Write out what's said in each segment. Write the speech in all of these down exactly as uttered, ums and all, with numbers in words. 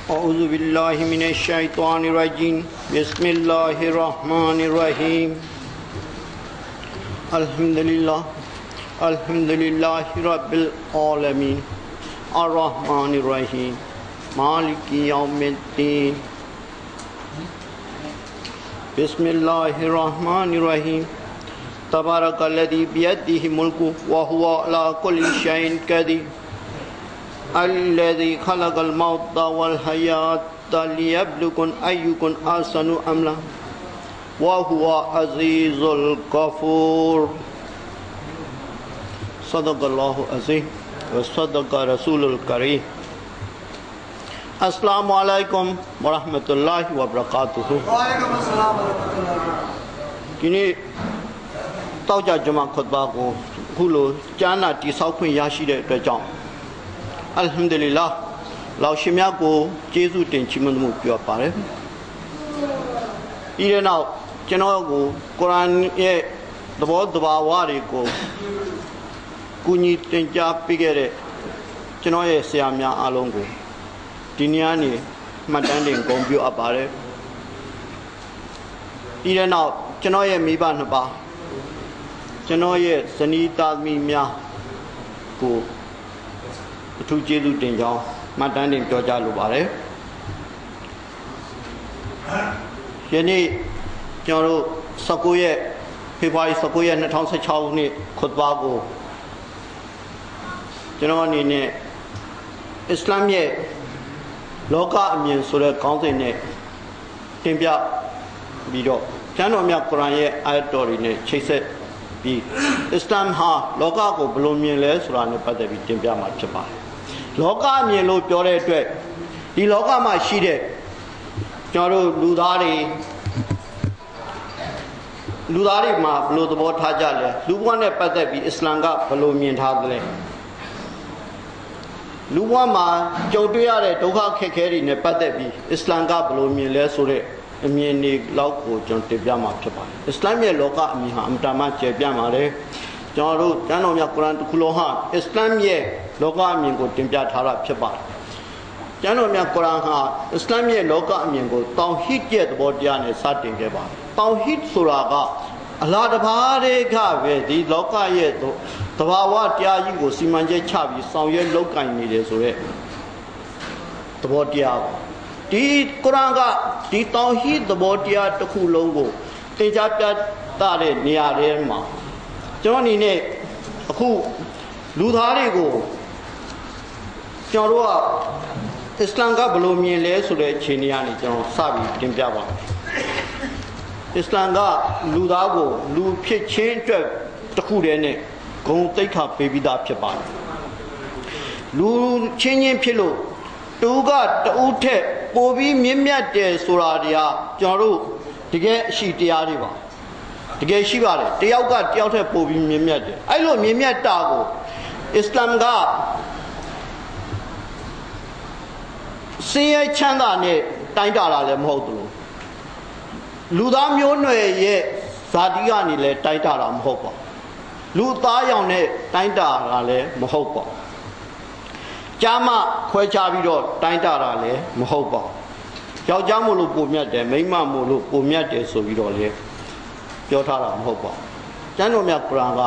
أعوذ بالله من الشيطان الرجيم بسم الله الرحمن الرحيم الحمد لله الحمد لله رب العالمين الرحمن الرحيم مالك يوم الدين بسم الله الرحمن الرحيم تبارك الذي بيده ملك وهو على كل شيء قدير الذي خلق الموت والحياة ليبلوكم أيكم أحسن عملا وهو عزيز الغفور صدق الله العظيم وصدق رسول الكريم السلام عليكم ورحمة الله وبركاته وعليكم السلام ورحمة الله كني توجه جماعة خطبة كله جانا تساوكين ياشيد بجام Alhamdulillah 老师များကိုကျေးဇူးတင်ချီးမွမ်းမှုပြောပါတယ်ဒီနောက်ကျွန်တော်ကိုကုရ်အာန်ရဲ့သဘောတဘာဝတွေကိုကူညီတင်ကြားပေးခဲ့တဲ့ကျွန်တော်ရဲ့ဆရာများအားလုံးကိုဒီနေ့ကနေမှတ်တမ်းတင်ဂုဏ်ပြုအပ်ပါတယ်ဒီနောက်ကျွန်တော်ရဲ့မိဘနှစ်ပါးကျွန်တော်ရဲ့ဇနီးသားသမီးများကိုအထူးကျေးဇူးတင်ကြောင်းမှတ်တမ်းတင်ပြောကြားလိုပါတယ်ယနေ့ကျွန်တော်တို့၁၉ရက်ဖေဖော်ဝါရီ၁၉ရက်၂၀၁၆ခုနှစ်ခွတ်ဘာကိုကျွန်တော်အနေနဲ့အစ္စလာမ်ရဲ့လောကအမြင်ဆိုတဲ့ခေါင်းစဉ်နဲ့တင်ပြပြီးတော့ကျမ်းတော်မြတ်ကုရ်အာန်ရဲ့အာယတ်တော်တွေနဲ့ချိတ်ဆက်ပြီးအစ္စလာမ်ဟာလောကကိုဘယ်လိုမြင်လဲဆိုတာနဲ့ပတ်သက်ပြီးတင်ပြမှာဖြစ်ပါတယ်လောကအမြင်လို့ပြောတဲ့အတွက်ဒီလောကမှာရှိတဲ့ကျွန်တော်တို့လူသားတွေလူသားတွေမှာဘယ်လိုသဘောထားကြလဲလူဘဝနဲ့ပတ်သက်ပြီးအစ္စလာမ်ကဘယ်လိုမြင်ထားသလဲလူဘဝမှာကြုံတွေ့ရတဲ့ဒုက္ခခက်ခဲတွေနဲ့ပတ်သက်ပြီးအစ္စလာမ်ကဘယ်လိုမြင်လဲဆိုတဲ့အမြင်တွေလောက်ကိုကျွန်တော်တင်ပြမှာဖြစ်ပါတယ်အစ္စလာမ်ရဲ့လောကအမြင်ဟာအမြဲတမ်းကျယ်ပြန့်ပါတယ်ကျွန်တော်တို့ကျမ်းတော်မြတ်ကုရ်အာန်တစ်ခုလုံးဟာအစ္စလာမ်ရဲ့လောကအမြင်ကိုတင်ပြထားတာဖြစ်ပါတယ်ကျမ်းတော်မြတ်ကုရ်အာန်ဟာအစ္စလာမ်ရဲ့လောကအမြင်ကိုတောင်ဟစ်ရဲ့သဘောတရားနဲ့စတင်ခဲ့ပါတယ်တောင်ဟစ်ဆိုတာကအလာတဘာတွေကပဲဒီလောကရဲ့သဘာဝတရားကြီးကိုစီမံချက်ချပြီးဆောင်ရွက်လုပ်ကိုင်နေတယ်ဆိုတဲ့သဘောတရားပါဒီကုရ်အာန်ကဒီတောင်ဟစ်သဘောတရားတစ်ခုလုံးကိုသင်ကြားပြသတဲ့နေရာတွေမှာကျွန်တော်အနေနဲ့အခုလူသားတွေကိုကျွန်တော်တို့ကအစ္စလာမ်ကဘယ်လိုမြင်လဲဆိုတဲ့အခြေအနေကနေကျွန်တော်စပြီးတင်ပြပါမယ်အစ္စလာမ်ကလူသားကိုလူဖြစ်ချင်းအတွက်တစ်ခုတည်းနဲ့ဂုဏ်သိက္ခာပေးပြီးသားဖြစ်ပါတယ်လူချင်းချင်းဖြစ်လို့တူကတူထက်ပိုပြီးမြင့်မြတ်တယ်ဆိုတာတရားကျွန်တော်တို့တကယ်အရှိတရားတွေပါတကယ်ရှိပါတယ်တယောက်ကတယောက်ထက်ပိုပြီးမြင့်မြတ်တယ်အဲ့လိုမြင့်မြတ်တာကိုအစ္စလာမ်ကစင်ရဲ့ချမ်းသာနဲ့တိုင်းတာတာလည်းမဟုတ်ဘူးလူသားမျိုးနွယ်ရဲ့ဇာတိကနေလည်းတိုင်းတာတာမဟုတ်ပါလူသားရောင်နဲ့တိုင်းတာတာလည်းမဟုတ်ပါကြားမခွဲခြားပြီးတော့တိုင်းတာတာလည်းမဟုတ်ပါယောက်ျားမို့လို့ပုံမြတ်တယ်မိန်းမမို့လို့ပုံမြတ်တယ်ဆိုပြီးတော့လေပြောထားတာမဟုတ်ပါကျမ်းတော်မြတ်ကုရ်အာန်က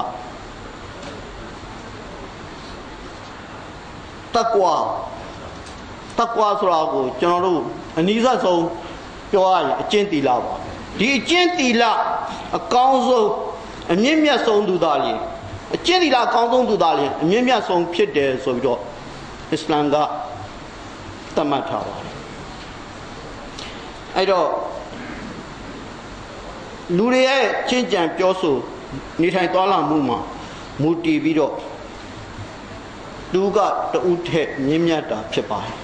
တကွာတကွာဆိုတာကိုကျွန်တော်တို့အနည်းဆုံးပြောရရင်အကျင့်သီလပါဒီအကျင့်သီလအကောင်းဆုံးအမြင့်မြတ်ဆုံးသူသားလေးအကျင့်သီလအကောင်းဆုံးသူသားလေးအမြင့်မြတ်ဆုံးဖြစ်တယ်ဆိုပြီးတော့အစ္စလာမ်ကသတ်မှတ်ထားပါတယ်အဲ့တော့လူတွေရဲ့ချင်းကြံပြောဆိုနေထိုင်သွားလာမှုမှာမူတည်ပြီးတော့သူကတူထက်မြင့်မြတ်တာဖြစ်ပါတယ်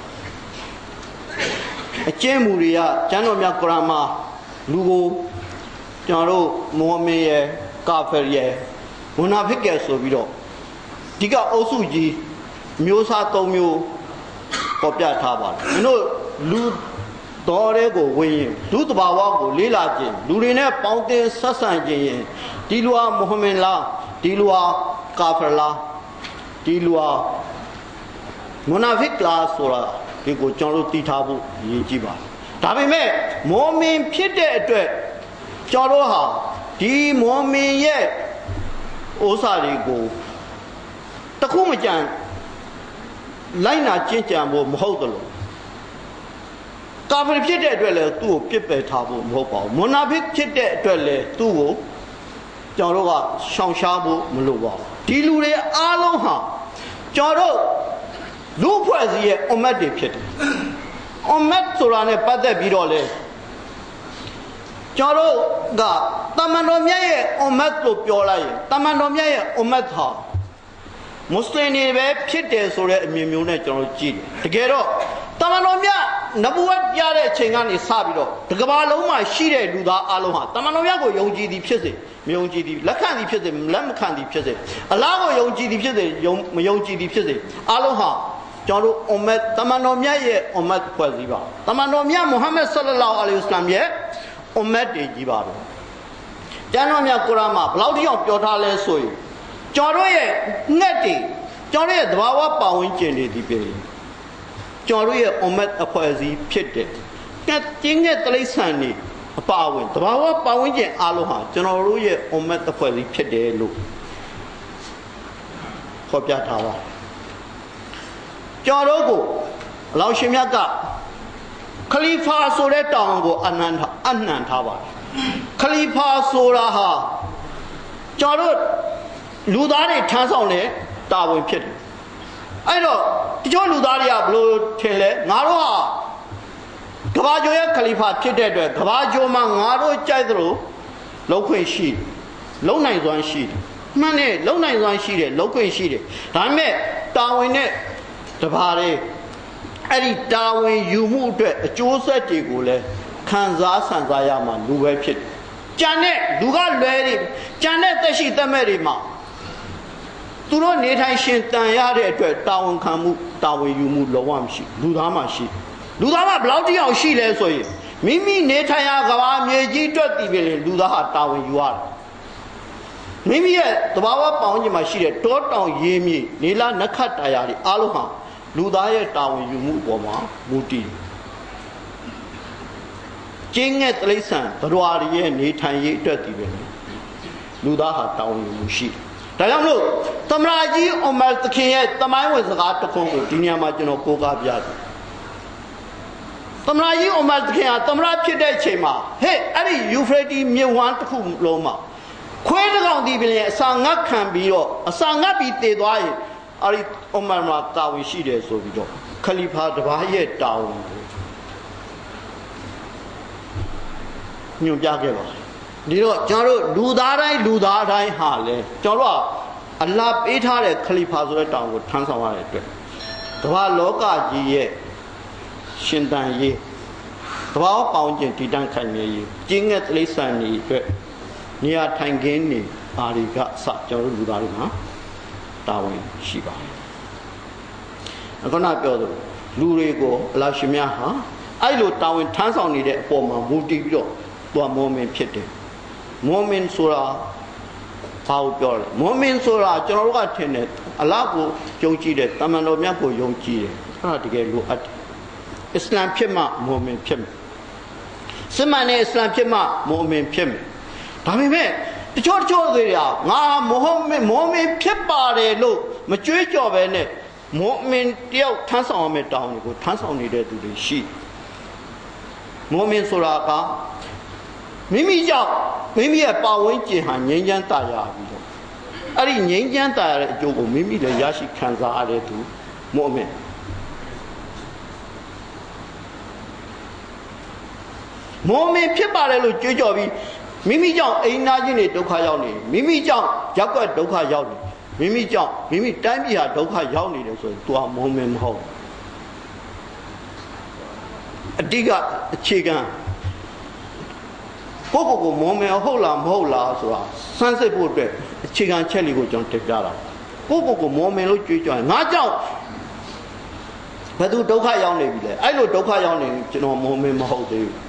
အကျင့်မူတွေကကျမ်းတော်မြတ်ကုရ်အာန်မှာလူကိုကျွန်တော်တို့မုဟမ္မဒ်ရဲ့ကာဖီရဲ့မုနာဖစ်ရဲ့ဆိုပြီးတော့ဒီကအုပ်စုကြီးမျိုးစား၃မျိုးပေါ်ပြထားပါတယ်မင်းတို့လူတော်တဲ့ကိုဝင်ရင်လူတဘာဝကိုလေးလာခြင်းလူတွေနဲ့ပေါင်းတင်ဆက်ဆံခြင်းရင်ဒီလူဟာမုဟမ္မဒ်လားဒီလူဟာကာဖီလားဒီလူဟာ Munafik la sura ဒီကိုကျွန်တော်တို့သိထားဖို့ရည်ကြီးပါတယ်ဒါပေမဲ့မောမင်ဖြစ်တဲ့အတွက်ကျွန်တော်တို့ဟာဒီမောမင်ရဲ့ဥစ္စာတွေကိုတခုမကြံလိုက်နာကျင့်ကြံဖို့မဟုတ်တယ်လို့ကာဖီဖြစ်တဲ့အတွက်လည်းသူ့ကိုပြစ်ပယ်ထားဖို့မဟုတ်ပါဘူးမွန်နာဖစ်ဖြစ်တဲ့အတွက်လည်းသူ့ကိုကျွန်တော်တို့ကရှောင်ရှားဖို့မလိုပါဘူးဒီလူတွေအားလုံးဟာကျွန်တော်တို့လူဖွဲ့စည်းရဲ့အမတ်တွေဖြစ်တယ်အမတ်ဆိုတာနဲ့ပတ်သက်ပြီးတော့လေကျွန်တော်တို့ကတမန်တော်မြတ်ရဲ့အမတ်ကိုပြောလိုက်ရင်တမန်တော်မြတ်ရဲ့အမတ်ဟာမွတ်စလင်တွေပဲဖြစ်တယ်ဆိုတဲ့အမြင်မျိုးနဲ့ကျွန်တော်ကြည့်တယ်တကယ်တော့တမန်တော်မြတ်နဗူဝတ်ပြတဲ့အချိန်ကနေစပြီးတော့တကဘာလုံးမှာရှိတဲ့လူသားအလုံးဟာတမန်တော်မြတ်ကိုယုံကြည်သည်ဖြစ်စေမယုံကြည်သည်လက်ခံသည်ဖြစ်စေလက်မခံသည်ဖြစ်စေအလားကိုယုံကြည်သည်ဖြစ်စေယုံမယုံကြည်သည်ဖြစ်စေအလုံးဟာကျွန်တော်တို့အမတ်တမန်တော်မြတ်ရဲ့အမတ်ဖွဲ့စည်းပါတမန်တော်မြတ်မုဟမ္မဒ်ဆလ္လာလာဟူအလိုင်ဝါဆလမ်ရဲ့အမတ်တွေကြီးပါတော့ကျမ်းတော်မြတ်ကုရ်အာန်မှာဘယ်လောက်ထိအောင်ပြောထားလဲဆိုရင်ကျွန်တော်ရဲ့ငှက်တွေကျွန်တော်ရဲ့သဘာဝပတ်ဝန်းကျင်တွေဒီပြင်ကျွန်တော်ရဲ့အမတ်အဖွဲ့အစည်းဖြစ်တဲ့ကတ်တင်းရဲ့တိရစ္ဆာန်တွေအပါအဝင်သဘာဝပတ်ဝန်းကျင်အားလုံးဟာကျွန်တော်တို့ရဲ့အမတ်အဖွဲ့အစည်းဖြစ်တယ်လို့ဖော်ပြထားပါကျွန်တော်တို့ကိုအလောင်းရှင်မြတ်ကခလီဖာဆိုတဲ့တောင်ကိုအနန္တအနှံထားပါတယ်ခလီဖာဆိုတာဟာကျွန်တော်တို့လူသားတွေထမ်းဆောင်တဲ့တာဝန်ဖြစ်တယ်အဲ့တော့တချို့လူသားတွေကဘလို့ထင်လဲငါတို့ဟာကဘာကျော်ရဲ့ခလီဖာဖြစ်တဲ့အတွက်ကဘာကျော်မှာငါတို့ကြိုက်သလိုလုံခွင့်ရှိလုံနိုင်စွမ်းရှိတယ်မှန်တယ်လုံနိုင်စွမ်းရှိတယ်လုံခွင့်ရှိတယ်ဒါပေမဲ့တာဝန်နဲ့တပါးလေးအဲ့ဒီတာဝန်ယူမှုအတွက်အကျိုးဆက်တွေကိုလည်းခံစားဆန်စားရမှာလူပဲဖြစ်တယ်ကြံတဲ့လူကလွယ်တယ်ကြံတဲ့သက်ရှိသက်မဲ့တွေမှာသူတို့နေထိုင်ရှင်တန်ရတဲ့အတွက်တာဝန်ခံမှုတာဝန်ယူမှုလုံးဝမရှိလူသားမှရှိလူသားမှဘယ်လောက်တိအောင်ရှိလဲဆိုရင်မိမိနေထိုင်ရာကဘာမြေကြီးအတွက်တည်ပြီလေလူသားဟာတာဝန်ယူရတယ်မိမိရဲ့သဘာဝပတ်ဝန်းကျင်မှာရှိတဲ့တောတောင်ရေမြေနေလာနက္ခတ်တရားတွေအားလုံးဟာလူသားရဲ့တာဝန်ယူမှုအပေါ်မှာမူတည်ကျင်းတဲ့တိရစ္ဆာန်သတ္တဝါတွေရဲ့နေထိုင်ရေးအတွက်တည်ပြီလေလူသားဟာတာဝန်ယူမှုရှိတယ်ဒါကြောင့်မို့သမရာကြီးအမတ်သခင်ရဲ့တမိုင်းဝင်စကားတစ်ခုကိုဒီနေရာမှာကျွန်တော်ကိုးကားပြတယ်သမရာကြီးအမတ်သခင်ဟာသမရာဖြစ်တဲ့အချိန်မှာဟဲ့အဲ့ဒီယူဖရတီမြစ်ဝမ်းတစ်ခုလုံးမှာခွေးတစ်ကောင်ဒီပြင်အစာငတ်ခံပြီးတော့အစာငတ်ပြီးတည်သွားရင်အဲ့ဒီအမတ်မှာတာဝန်ရှိတယ်ဆိုပြီးတော့ခလီဖာတစ်ပါးရဲ့တာဝန်ကိုညွှန်ပြခဲ့ပါတယ်ဒီတော့ကျွန်တော်တို့လူသားတိုင်းလူသားတိုင်းဟာလေကျွန်တော်တို့ကအလ္လာဟ်ပေးထားတဲ့ခလီဖာဆိုတဲ့တောင်ကိုထမ်းဆောင်ရတဲ့အတွက်ကမ္ဘာလောကကြီးရဲ့ရှင်သန်ရေးသဘာဝပေါင်းခြင်းတည်တံ့ခိုင်မြဲရေးကျင်းငယ်တိရစ္ဆာန်တွေအတွက်နေရာထိုင်ခင်းနေအာရီကအစကျွန်တော်တို့လူသားတွေမှာတာဝန်ရှိပါတယ်အခုနပြောသလိုလူတွေကိုအလ္လာဟ်ရှင်မြတ်ဟာအဲ့လိုတာဝန်ထမ်းဆောင်နေတဲ့အပေါ်မှာမူတည်ပြီးတော့သူကမောမင်ဖြစ်တယ်မောမင်ဆိုတာဘာကိုပြောလဲမောမင်ဆိုတာကျွန်တော်တို့ကထင်တယ်အလ္လာဟ်ကိုယုံကြည်တယ်တမန်တော်မြတ်ကိုယုံကြည်တယ်အဲ့ဒါတကယ်လိုအပ်တယ်အစ္စလာမ်ဖြစ်မှမောမင်ဖြစ်မယ်စမန်နဲ့အစ္စလာမ်ဖြစ်မှမောမင်ဖြစ်မယ်ဒါပေမဲ့တချို့တချို့တွေကငါမောမင်မောမင်ဖြစ်ပါတယ်လို့မကြွေးကြော်ပဲနဲ့မောမင်တယောက်ထမ်းဆောင်ရမယ့်တောင်းတွေကိုထမ်းဆောင်နေတဲ့သူတွေရှိမောမင်ဆိုတာကမိမိကြောင့်မိမိရဲ့ပါဝင်ကျင်ဟာငြိမ်းချမ်းသာရပြီးတော့အဲ့ဒီငြိမ်းချမ်းသာရတဲ့အကျိုးကိုမိမိလည်းရရှိခံစားရတဲ့သူမောမင်မောမင်ဖြစ်ပါတယ်လို့ကြွေးကြော်ပြီးမိမိကြောင့်အိမ်သားချင်းတွေဒုက္ခရောက်နေမိမိကြောင့်ရက်ွက်ဒုက္ခရောက်နေမိမိကြောင့်မိမိတိုင်းပြည်ဟာဒုက္ခရောက်နေတယ်ဆိုရင်သူကမောမင်မဟုတ်အတိကအခြေခံကိုကိုကိုမောမင်ဟုတ်လားမဟုတ်လားဆိုတာစမ်းစစ်ဖို့အတွက်အခြေခံချက်လေးကိုကျွန်တော်တင်ပြတာကိုကိုကိုမောမင်လို့ကြွေးကြော်ရင်ငါကြောင့်ဘယ်သူဒုက္ခရောက်နေပြီလဲအဲ့လိုဒုက္ခရောက်နေကျွန်တော်မောမင်မဟုတ်သေးဘူး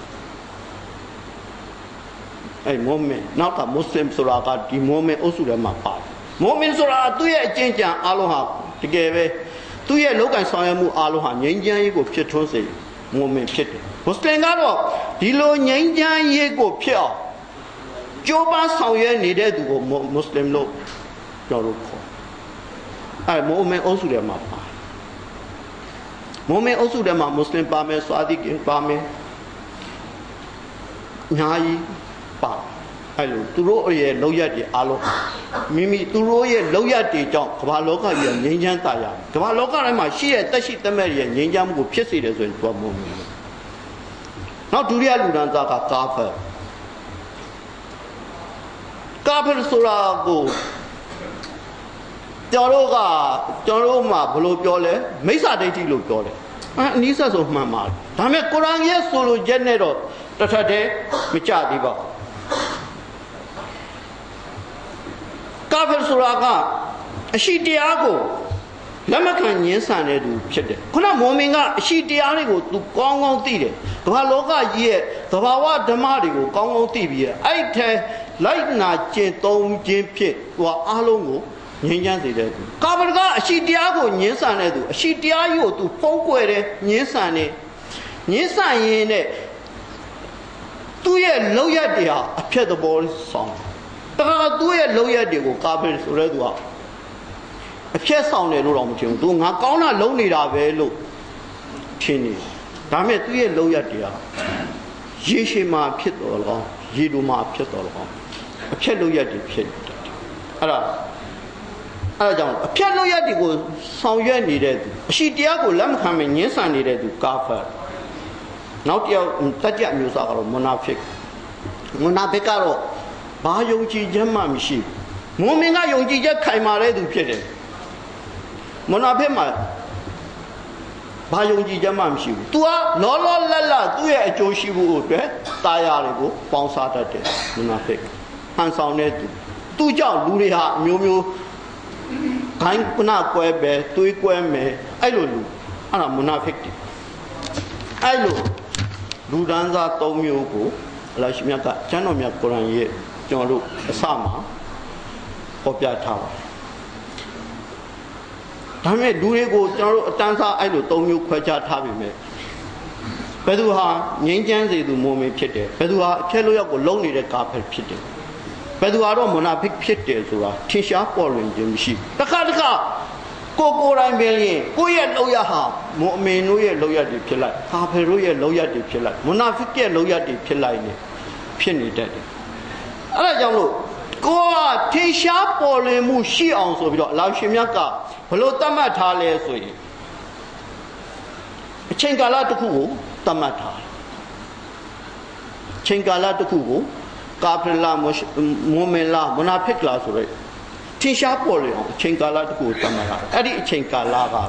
အဲ့မောမင်နောက်ကမွတ်စလင်ဆိုတာကဒီမောမင်အုပ်စုထဲမှာပါတယ်မောမင်ဆိုတာသူ့ရဲ့အကျင့်ကြံအလုံးဟာတကယ်ပဲသူ့ရဲ့လောကဆောင်ရွက်မှုအားလုံးဟာငြိမ်းချမ်းရေးကိုဖြစ်ထွန်းစေမွန်မြင်ဖြစ်တယ်မွတ်စလင်ကတော့ဒီလိုငြိမ်းချမ်းရေးကိုဖြစ်အောင်ကြိုးပမ်းဆောင်ရွက်နေတဲ့သူကိုမွတ်စလင်လို့ပြောလို့ခေါ်အဲမွန်မြင်အုပ်စုထဲမှာပါမွန်မြင်အုပ်စုထဲမှာမွတ်စလင်ပါမယ်ဆွာဒီကင်ပါမယ်အများကြီးပါအဲ့လိုသူတို့ရဲ့လောက်ရက်တွေအားလုံးမိမိသူတို့ရဲ့လောက်ရက်တွေကြောင့်ကမ္ဘာလောကကြီးငြိမ်းချမ်းသာရကမ္ဘာလောကတိုင်းမှာရှိတဲ့တက်ရှိတမဲ့ရဲ့ငြိမ်းချမ်းမှုကိုဖြစ်စေတယ်ဆိုရင်သူကမုံမြင်နောက်ဒုတိယလူဒန်းသားကကာဖာကာဖာဆိုတာကိုကျွန်တော်ကကျွန်တော်မှဘယ်လိုပြောလဲမိစ္ဆာဒိဋ္ဌိလို့ပြောတယ်အနည်းဆက်ဆုံးမှန်ပါတယ်ဒါပေမဲ့ကုရ်အာန်ရဲ့ဆိုလိုချက်နဲ့တော့တစ်ထပ်တည်းမကြသေးပါဘူးကာဖာဆိုတာကအရှိတရားကိုလက်မခံညှင်းဆန်တဲ့သူဖြစ်တယ်ခုနမော်မင်ကအရှိတရားတွေကိုသူကောင်းကောင်းသိတယ်ကမ္ဘာလောကကြီးရဲ့သဘာဝဓမ္မတွေကိုကောင်းကောင်းသိပြီးအဲ့ထဲလိုက်နာကျင့်သုံးခြင်းဖြစ်သူအားလုံးကိုငြိမ်းချမ်းစေတဲ့သူကာဖာကအရှိတရားကိုညှင်းဆန်တဲ့သူအရှိတရားကြီးကိုသူဖုံးကွယ်တယ်ညှင်းဆန်တယ်ညှင်းဆန်ရင်းနဲ့သူ့ရဲ့လောက်ရတရားအဖြစ်သဘောဆောင်တခါသူ့ရဲ့လောက်ရက်တွေကိုကာဖာဆိုတဲ့သူကအဖြတ်ဆောင်တယ်လို့တော့မထင်ဘူးသူငါကောင်းတာလုံးနေတာပဲလို့ထင်နေဒါပေမဲ့သူ့ရဲ့လောက်ရက်တွေကရေရှည်မှာဖြစ်တော်လောရေတူမှာဖြစ်တော်လောအဖြတ်လောက်ရက်တွေဖြစ်အဲ့ဒါအဲ့ဒါကြောင့်အဖြတ်လောက်ရက်တွေကိုဆောင်ရွက်နေတဲ့သူအရှိတရားကိုလက်မခံမငင်းဆန်နေတဲ့သူကာဖာနောက်တစ်ယောက်တတိယမျိုးစားကတော့မွနာဖစ်မွနာဖစ်ကတော့ဘာယုံကြည်ချက်မှမရှိဘူးမွန်မင်ကယုံကြည်ချက်ခိုင်မာတဲ့သူဖြစ်တယ်မွန်နာဖစ်မှာဘာယုံကြည်ချက်မှမရှိဘူး तू ကလောလောလတ်လတ်သူ့ရဲ့အကျိုးရှိဖို့အတွက်တာယာတွေကိုပေါင်းစားတတ်တယ်မွန်နာဖစ်ဟန်ဆောင်တဲ့သူသူ့ကြောင့်လူတွေဟာအမျိုးမျိုးဂိုင်းကနာကွဲပဲတွေးကွဲမယ်အဲ့လိုလူအဲ့ဒါမွန်နာဖစ်တယ်အဲ့လိုလူဒန်းစား၃မျိုးကိုအလ္လာဟ်ရှင်မြတ်ကကျမ်းတော်မြတ်ကုရ်အာန်ရဲ့ကျွန်တော်တို့အစမှာဟောပြထားပါတယ်ဒါပေမဲ့လူတွေကိုကျွန်တော်တို့အတန်းစားအဲ့လို၃မျိုးခွဲခြားထားပြီမဲ့ဘယ်သူဟာငြိမ်းချမ်းစေသူမုံမင်းဖြစ်တယ်ဘယ်သူဟာအချက်လို့ရောက်ကိုလုံနေတဲ့ကာဖာဖြစ်တယ်ဘယ်သူကတော့မွနာဖစ်ဖြစ်တယ်ဆိုတာထင်ရှားပေါ်လွင်ခြင်းမရှိတခါတခါကိုကိုယ်တိုင်ပဲရင်ကိုယ့်ရဲ့လောက်ရဟာမုံမင်းတို့ရဲ့လောက်ရတွေဖြစ်လိုက်ကာဖာတို့ရဲ့လောက်ရတွေဖြစ်လိုက်မွနာဖစ်ရဲ့လောက်ရတွေဖြစ်လိုက်နေဖြစ်နေတတ်တယ်အဲ့ဒါကြောင့်လို့ကိုကထင်ရှားပေါ်လွင်မှုရှိအောင်ဆိုပြီးတော့အလ္လာဟ်ရှင်မြတ်ကဘလို့သတ်မှတ်ထားလဲဆိုရင်အချိန်ကာလတစ်ခုကိုသတ်မှတ်ထားတယ်အချိန်ကာလတစ်ခုကိုကာဖရလာမွန်မင်လာမွနာဖစ်လာဆိုတော့ထင်ရှားပေါ်လွင်အောင်အချိန်ကာလတစ်ခုကိုသတ်မှတ်ထားတယ်အဲ့ဒီအချိန်ကာလကတော့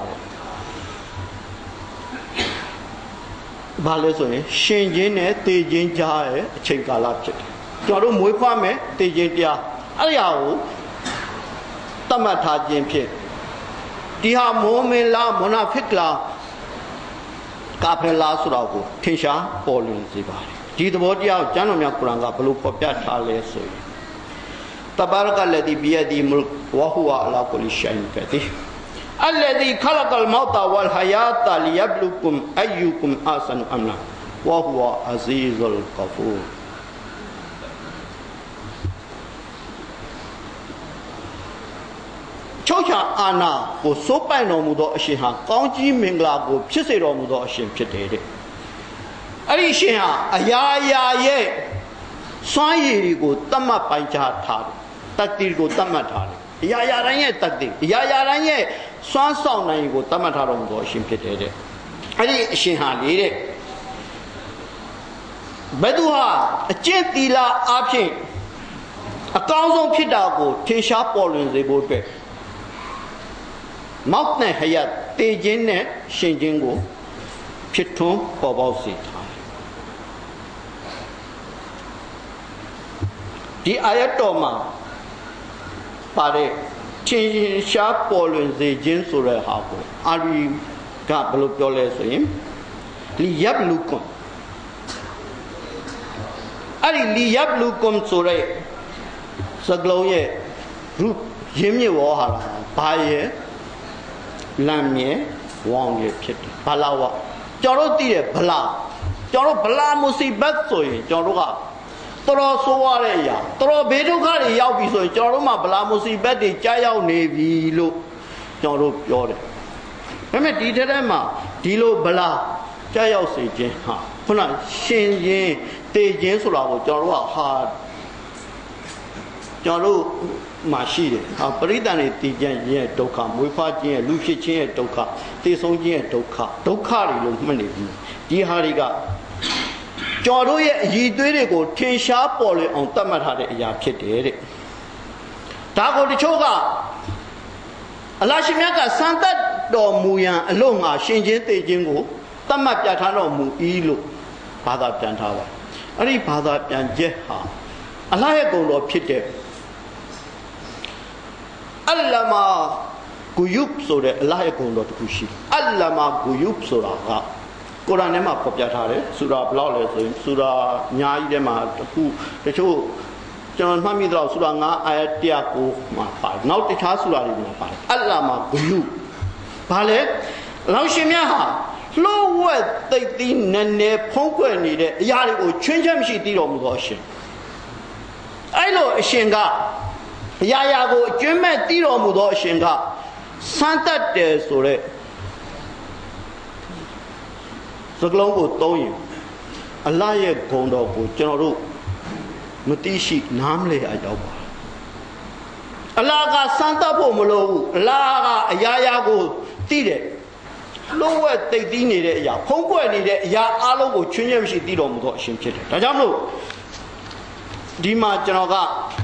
ဘာလဲဆိုရင်ရှင်ချင်းနဲ့တေချင်းကြားရဲ့အချိန်ကာလဖြစ်တယ်ကျွန်တော်တို့မွေးဖွားမယ်တေချင်းတရားအဲ့ဒီဟာကိုတတ်မှတ်ထားခြင်းဖြစ်ဒီဟာမိုးမင်လားမွနာဖစ်လားကာဖရလာဆိုတော့ကိုထင်ရှားပေါ်လွင်စေပါတယ်ဒီသဘောတရားကိုကျမ်းတော်မြတ်ကုရ်အာန်ကဘလို့ဖော်ပြထားလဲဆိုရင်တဘာရကလဒီဘီယဒီမုလ်ဝဟူဝါအလာကုလီရှိုင်ကဒီالذي خلق الموت والحياة ليبلوكم أيكم أحسن عملا وهو عزيز الغفورချုပ်ချာအာနာကိုစိုးပိုင်တော်မူသောအရှင်ဟာကောင်းကြီးမင်္ဂလာကိုဖြစ်စေတော်မူသောအရှင်ဖြစ်တယ်တဲ့အဲ့ဒီအရှင်ဟာအရာရာရဲ့စွမ်းရည်တွေကိုတတ်မှတ်ပိုင်ခြားထားတယ်တတ်တီကိုတတ်မှတ်ထားတယ်အရာရာတိုင်းရဲ့တတ်တီအရာရာတိုင်းရဲ့စွမ်းဆောင်နိုင်ကိုတတ်မှတ်ထားတော်မူသောအရှင်ဖြစ်တယ်တဲ့အဲ့ဒီအရှင်ဟာလေတဲ့ဘယ်သူဟာအကျင့်သီလအဖြစ်အကောင်းဆုံးဖြစ်တာကိုထင်ရှားပေါ်လွင်စေဖို့အတွက်မောက်နဲ့ဟယတ်တေခြင်းနဲ့ရှင်ခြင်းကိုဖြစ်ထွန်းပေါ်ပေါက်စေထားတယ်ဒီအာယတ်တော်မှာပါတဲ့ထင်ရှားပေါ်လွင်စေခြင်းဆိုတဲ့ဟာကိုအာရီကဘယ်လိုပြောလဲဆိုရင်လီယပ်လူကွန်အဲ့ဒီလီယပ်လူကွန်ဆိုတဲ့စကလုံးရဲ့ group ရင်းမြစ်ဝေါ်ဟာလားဘာရဲ့လမ်းမြဲဝေါငယ်ဖြစ်တယ်ဘလာဝကျွန်တော်တို့သိတယ်ဗလာကျွန်တော်တို့ဗလာမူစီဘတ်ဆိုရင်ကျွန်တော်တို့ကတော်တော်ဆိုးရတဲ့အရာတော်တော်ဘေးဒုက္ခတွေရောက်ပြီဆိုရင်ကျွန်တော်တို့မှာဗလာမူစီဘတ်တွေကြားရောက်နေပြီလို့ကျွန်တော်တို့ပြောတယ်ဒါပေမဲ့ဒီထက်တည်းမှာဒီလိုဗလာကြားရောက်စေခြင်းဟာခုနရှင်ရင်တေခြင်းဆိုတာကိုကျွန်တော်တို့ကဟာကျွန်တော်တို့မှာရှိတယ်ဟာပရိသတ်တွေတည်ခြင်းရဲ့ဒုက္ခမွေးဖွားခြင်းရဲ့လူဖြစ်ခြင်းရဲ့ဒုက္ခတည်ဆုံးခြင်းရဲ့ဒုက္ခဒုက္ခတွေလို့မှတ်နေဘူးဒီဟာတွေကကျွန်တော်တို့ရဲ့အည်သွေးတွေကိုထင်ရှားပေါ်လွင်အောင်သတ်မှတ်ထားတဲ့အရာဖြစ်တယ်တဲ့ဒါကိုတချို့ကအလ္လာဟ်ရှင်မြတ်ကစံသက်တော်မူရန်အလို့ငါရှင်ချင်းတည်ခြင်းကိုသတ်မှတ်ပြထားတော်မူ၏လို့ဘာသာပြန်ထားပါအဲ့ဒီဘာသာပြန်ချက်ဟာအလ္လာဟ်ရဲ့ဂုဏ်တော်ဖြစ်တဲ့အလ္လာမာဂူယုဘ်ဆိုတဲ့အလ္လာဟ်ရဲ့ဂုဏ်တော်တစ်ခုရှိတယ်အလ္လာမာဂူယုဘ်ဆိုတာကကုရ်အာန်ထဲမှာဖော်ပြထားတယ်ဆူရာဘလောက်လဲဆိုရင်ဆူရာအများကြီးထဲမှာတစ်ခုတချို့ကျွန်တော်မှတ်မိတော့ဆူရာငါးအာယတ်တစ်ရာကိုမှာပါတယ်နောက်တခြားဆူရာတွေမှာပါတယ်အလ္လာမာဂူယုဘ်ဘာလဲလောင်ရှင်မြတ်ဟာလှုပ်ဝက်သိသိနည်းနည်းဖုံးကွယ်နေတဲ့အရာတွေကိုချွင်းချက်မရှိသိတော်မူသောအရှင်အဲ့လိုအရှင်ကအရာရာကိုအကျွမ်းမဲ့သိတော်မူသောအရှင်ကစမ်းတတ်တယ်ဆိုတဲ့စကလုံးကိုသုံးရင်အလ္လာဟ်ရဲ့ဂုဏ်တော်ကိုကျွန်တော်တို့မသိရှိနားမလဲအရောက်ပါအလ္လာဟ်ကစမ်းတတ်ဖို့မလိုဘူးအလ္လာဟ်ကအရာရာကိုသိတယ်လုံးဝတိတ်တီးနေတဲ့အရာဖုံးကွယ်နေတဲ့အရာအလုံးကိုချွင်းချက်မရှိသိတော်မူသောအရှင်ဖြစ်တယ်ဒါကြောင့်မလို့ဒီမှာကျွန်တော်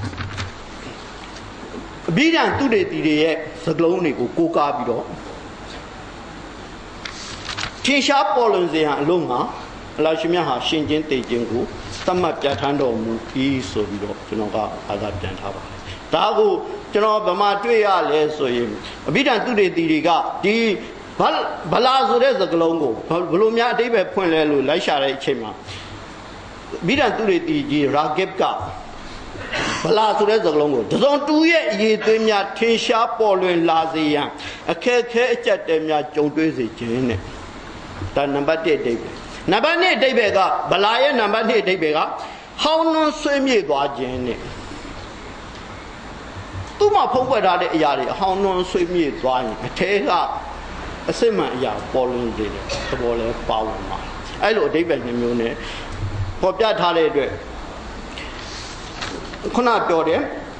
ကအဘိဓမ္မာသူတေတီတွေရဲ့စကလုံးတွေကိုကိုးကားပြီးတော့ထင်ရှားပေါ်လွင်စေဟန်အလုံးမှာအလ္လာဟ်ရှင်မြတ်ဟာရှင်ချင်းတည်ခြင်းကိုသတ်မှတ်ပြဋ္ဌာန်းတော်မူပြီးဆိုပြီးတော့ကျွန်တော်ကအာသာပြန်ထားပါတယ်ဒါကိုကျွန်တော်ဗမာတွေ့ရလဲဆိုရင်အဘိဓမ္မာသူတေတီတွေကဒီဗလာဆိုတဲ့စကလုံးကိုဘလို့များအတိပ္ပယ်ဖွင့်လဲလို့လိုက်ရှာတဲ့အချိန်မှာအဘိဓမ္မာသူတေတီကြီးရာဂစ်ကဗလာဆိုတဲ့စကလုံးကိုတစုံတူရဲ့အရေးသွေးများထင်ရှားပေါ်လွင်လာစေရန်အခက်ခဲအကျက်တဲများကြုံတွေ့စေခြင်းနဲ့ဒါနံပါတ်တစ်အဓိပ္ပာယ်နံပါတ်နှစ်အဓိပ္ပာယ်ကဗလာရဲ့နံပါတ်နှစ်အဓိပ္ပာယ်ကဟောင်းနှွန်းဆွေးမြေ့သွားခြင်းနဲ့သူ့မှာဖုံးကွယ်ထားတဲ့အရာတွေအဟောင်းနှွန်းဆွေးမြေ့သွားရင်အထဲကအစစ်မှန်အရာပေါ်လွင်စေတယ်သဘောလဲပါဝင်ပါအဲ့လိုအဓိပ္ပာယ်နှမျိုးနဲ့ပေါ်ပြထားတဲ့အတွက်ခုနပြောတယ်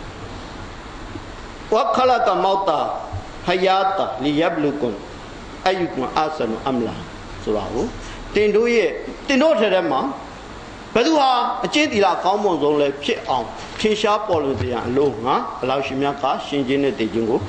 ဝခလကမောတာဟယာတာလီယဘလူကွန်အယုကွန်အာဆနုအမလာဆိုတာကိုတင်တို့ရဲ့တင်တို့ထဲထဲမှာဘယ်သူဟာအကျင့်သီလကောင်းမွန်ဆုံးလဲဖြစ်အောင်ထင်ရှားပေါ်လွင်စေရန်အလို့ငါအလ္လာဟ်ရှင်မြတ်ကရှင်ချင်းနဲ့တည်ခြင်းကို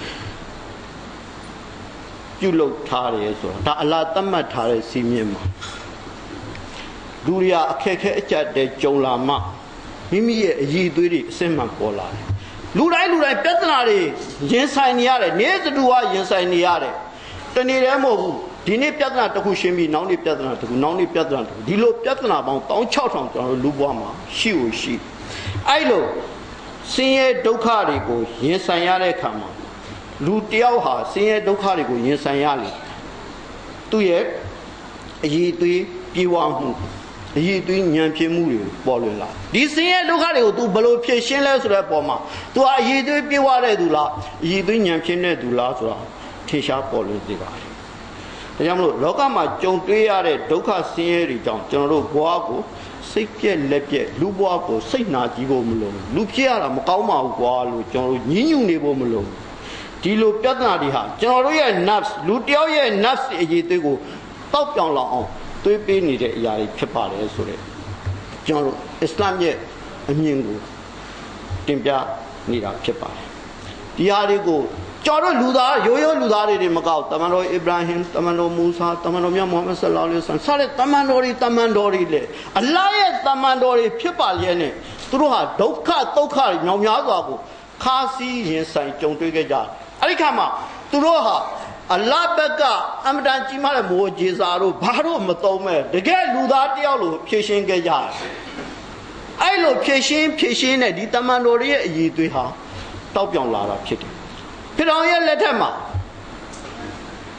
ပြုလုပ်ထားတယ်ဆိုတာဒါအလ္လာဟ်သတ်မှတ်ထားတဲ့စီမင်းမှာလူတွေကအခက်ခဲအကျတဲ့ကြုံလာမှမိမိရဲ့အည်သွေးတွေအစစ်မှန်ပေါ်လာတယ်လူတိုင်းလူတိုင်းပြဿနာတွေရင်ဆိုင်နေရတယ်နေ့စတူကရင်ဆိုင်နေရတယ်တနေ့တည်းမဟုတ်ဘူးဒီနေ့ပြဿနာတစ်ခုရှင်းပြီးနောက်နေ့ပြဿနာတစ်ခုနောက်နေ့ပြဿနာတစ်ခုဒီလိုပြဿနာပေါင်း၁၆ထောင်ကျွန်တော်တို့လူဘွားမှာရှိကိုရှိအဲ့လိုဆင်းရဲဒုက္ခတွေကိုရင်ဆိုင်ရတဲ့အခါမှာလူတယောက်ဟာဆင်းရဲဒုက္ခတွေကိုရင်ဆိုင်ရလေသူ့ရဲ့အည်သွေးပြေဝမှုအည်သွေးဉာဏ်ဖြစ်မှုတွေပေါ်လွင်လာဒီဆင်းရဲဒုက္ခတွေကို तू ဘယ်လိုဖြေရှင်းလဲဆိုတဲ့အပေါ်မှာ तू ဟာအည်သွေးပြေဝတဲ့သူလားအည်သွေးဉာဏ်ဖြစ်တဲ့သူလားဆိုတာထင်ရှားပေါ်လွင်စေပါတယ်ဒါကြောင့်မလို့လောကမှာကြုံတွေ့ရတဲ့ဒုက္ခဆင်းရဲတွေကြောင့်ကျွန်တော်တို့ဘဝကိုစိတ်ပြက်လက်ပြက်လူဘဝကိုစိတ်နာကြည့်ဖို့မလိုဘူးလူဖြစ်ရတာမကောင်းပါဘူးကွာလို့ကျွန်တော်တို့ညှဉ်းညူနေဖို့မလိုဘူးဒီလိုပြဿနာတွေဟာကျွန်တော်တို့ရဲ့ nafs လူတယောက်ရဲ့ nafs အရေးသွေးကိုတောက်ပြောင်လောက်အောင်သွေးပေးနေတဲ့အရာတွေဖြစ်ပါတယ်ဆိုတဲ့ကျွန်တော်တို့အစ္စလာမ်ရဲ့အမြင်ကိုတင်ပြနေတာဖြစ်ပါတယ်ဒီဟာတွေကိုကျွန်တော်တို့လူသားရိုးရိုးလူသားတွေတွေမကောက်တမန်တော်အစ္စရာဟင်တမန်တော်မူဆာတမန်တော်မြတ်မုဟမ္မဒ်ဆလ္လာလဟ်အလိုင်းဝါဆလမ်စတဲ့တမန်တော်တွေတမန်တော်တွေလေအလ္လာဟ်ရဲ့တမန်တော်တွေဖြစ်ပါလျက်နဲ့သူတို့ဟာဒုက္ခဒုက္ခတွေညောင်များစွာကိုခါးစည်းရင်ဆိုင်ကြုံတွေ့ခဲ့ကြတယ်အဲ့ဒီခါမှာသူတို့ဟာအလ္လာဟ်ဘက်ကအမတန်ကြီးမားတဲ့မိုးဂျေဇာတို့ဘာလို့မသုံးမဲ့တကယ်လူသားတယောက်လိုဖြည့်ရှင်းခဲ့ကြတယ်အဲ့လိုဖြည့်ရှင်းဖြည့်ရှင်းတဲ့ဒီတမန်တော်တွေရဲ့အည်သွေးဟာတောက်ပြောင်လာတာဖြစ်တယ်ဖြစ်တော်ရဲ့လက်ထက်မှာ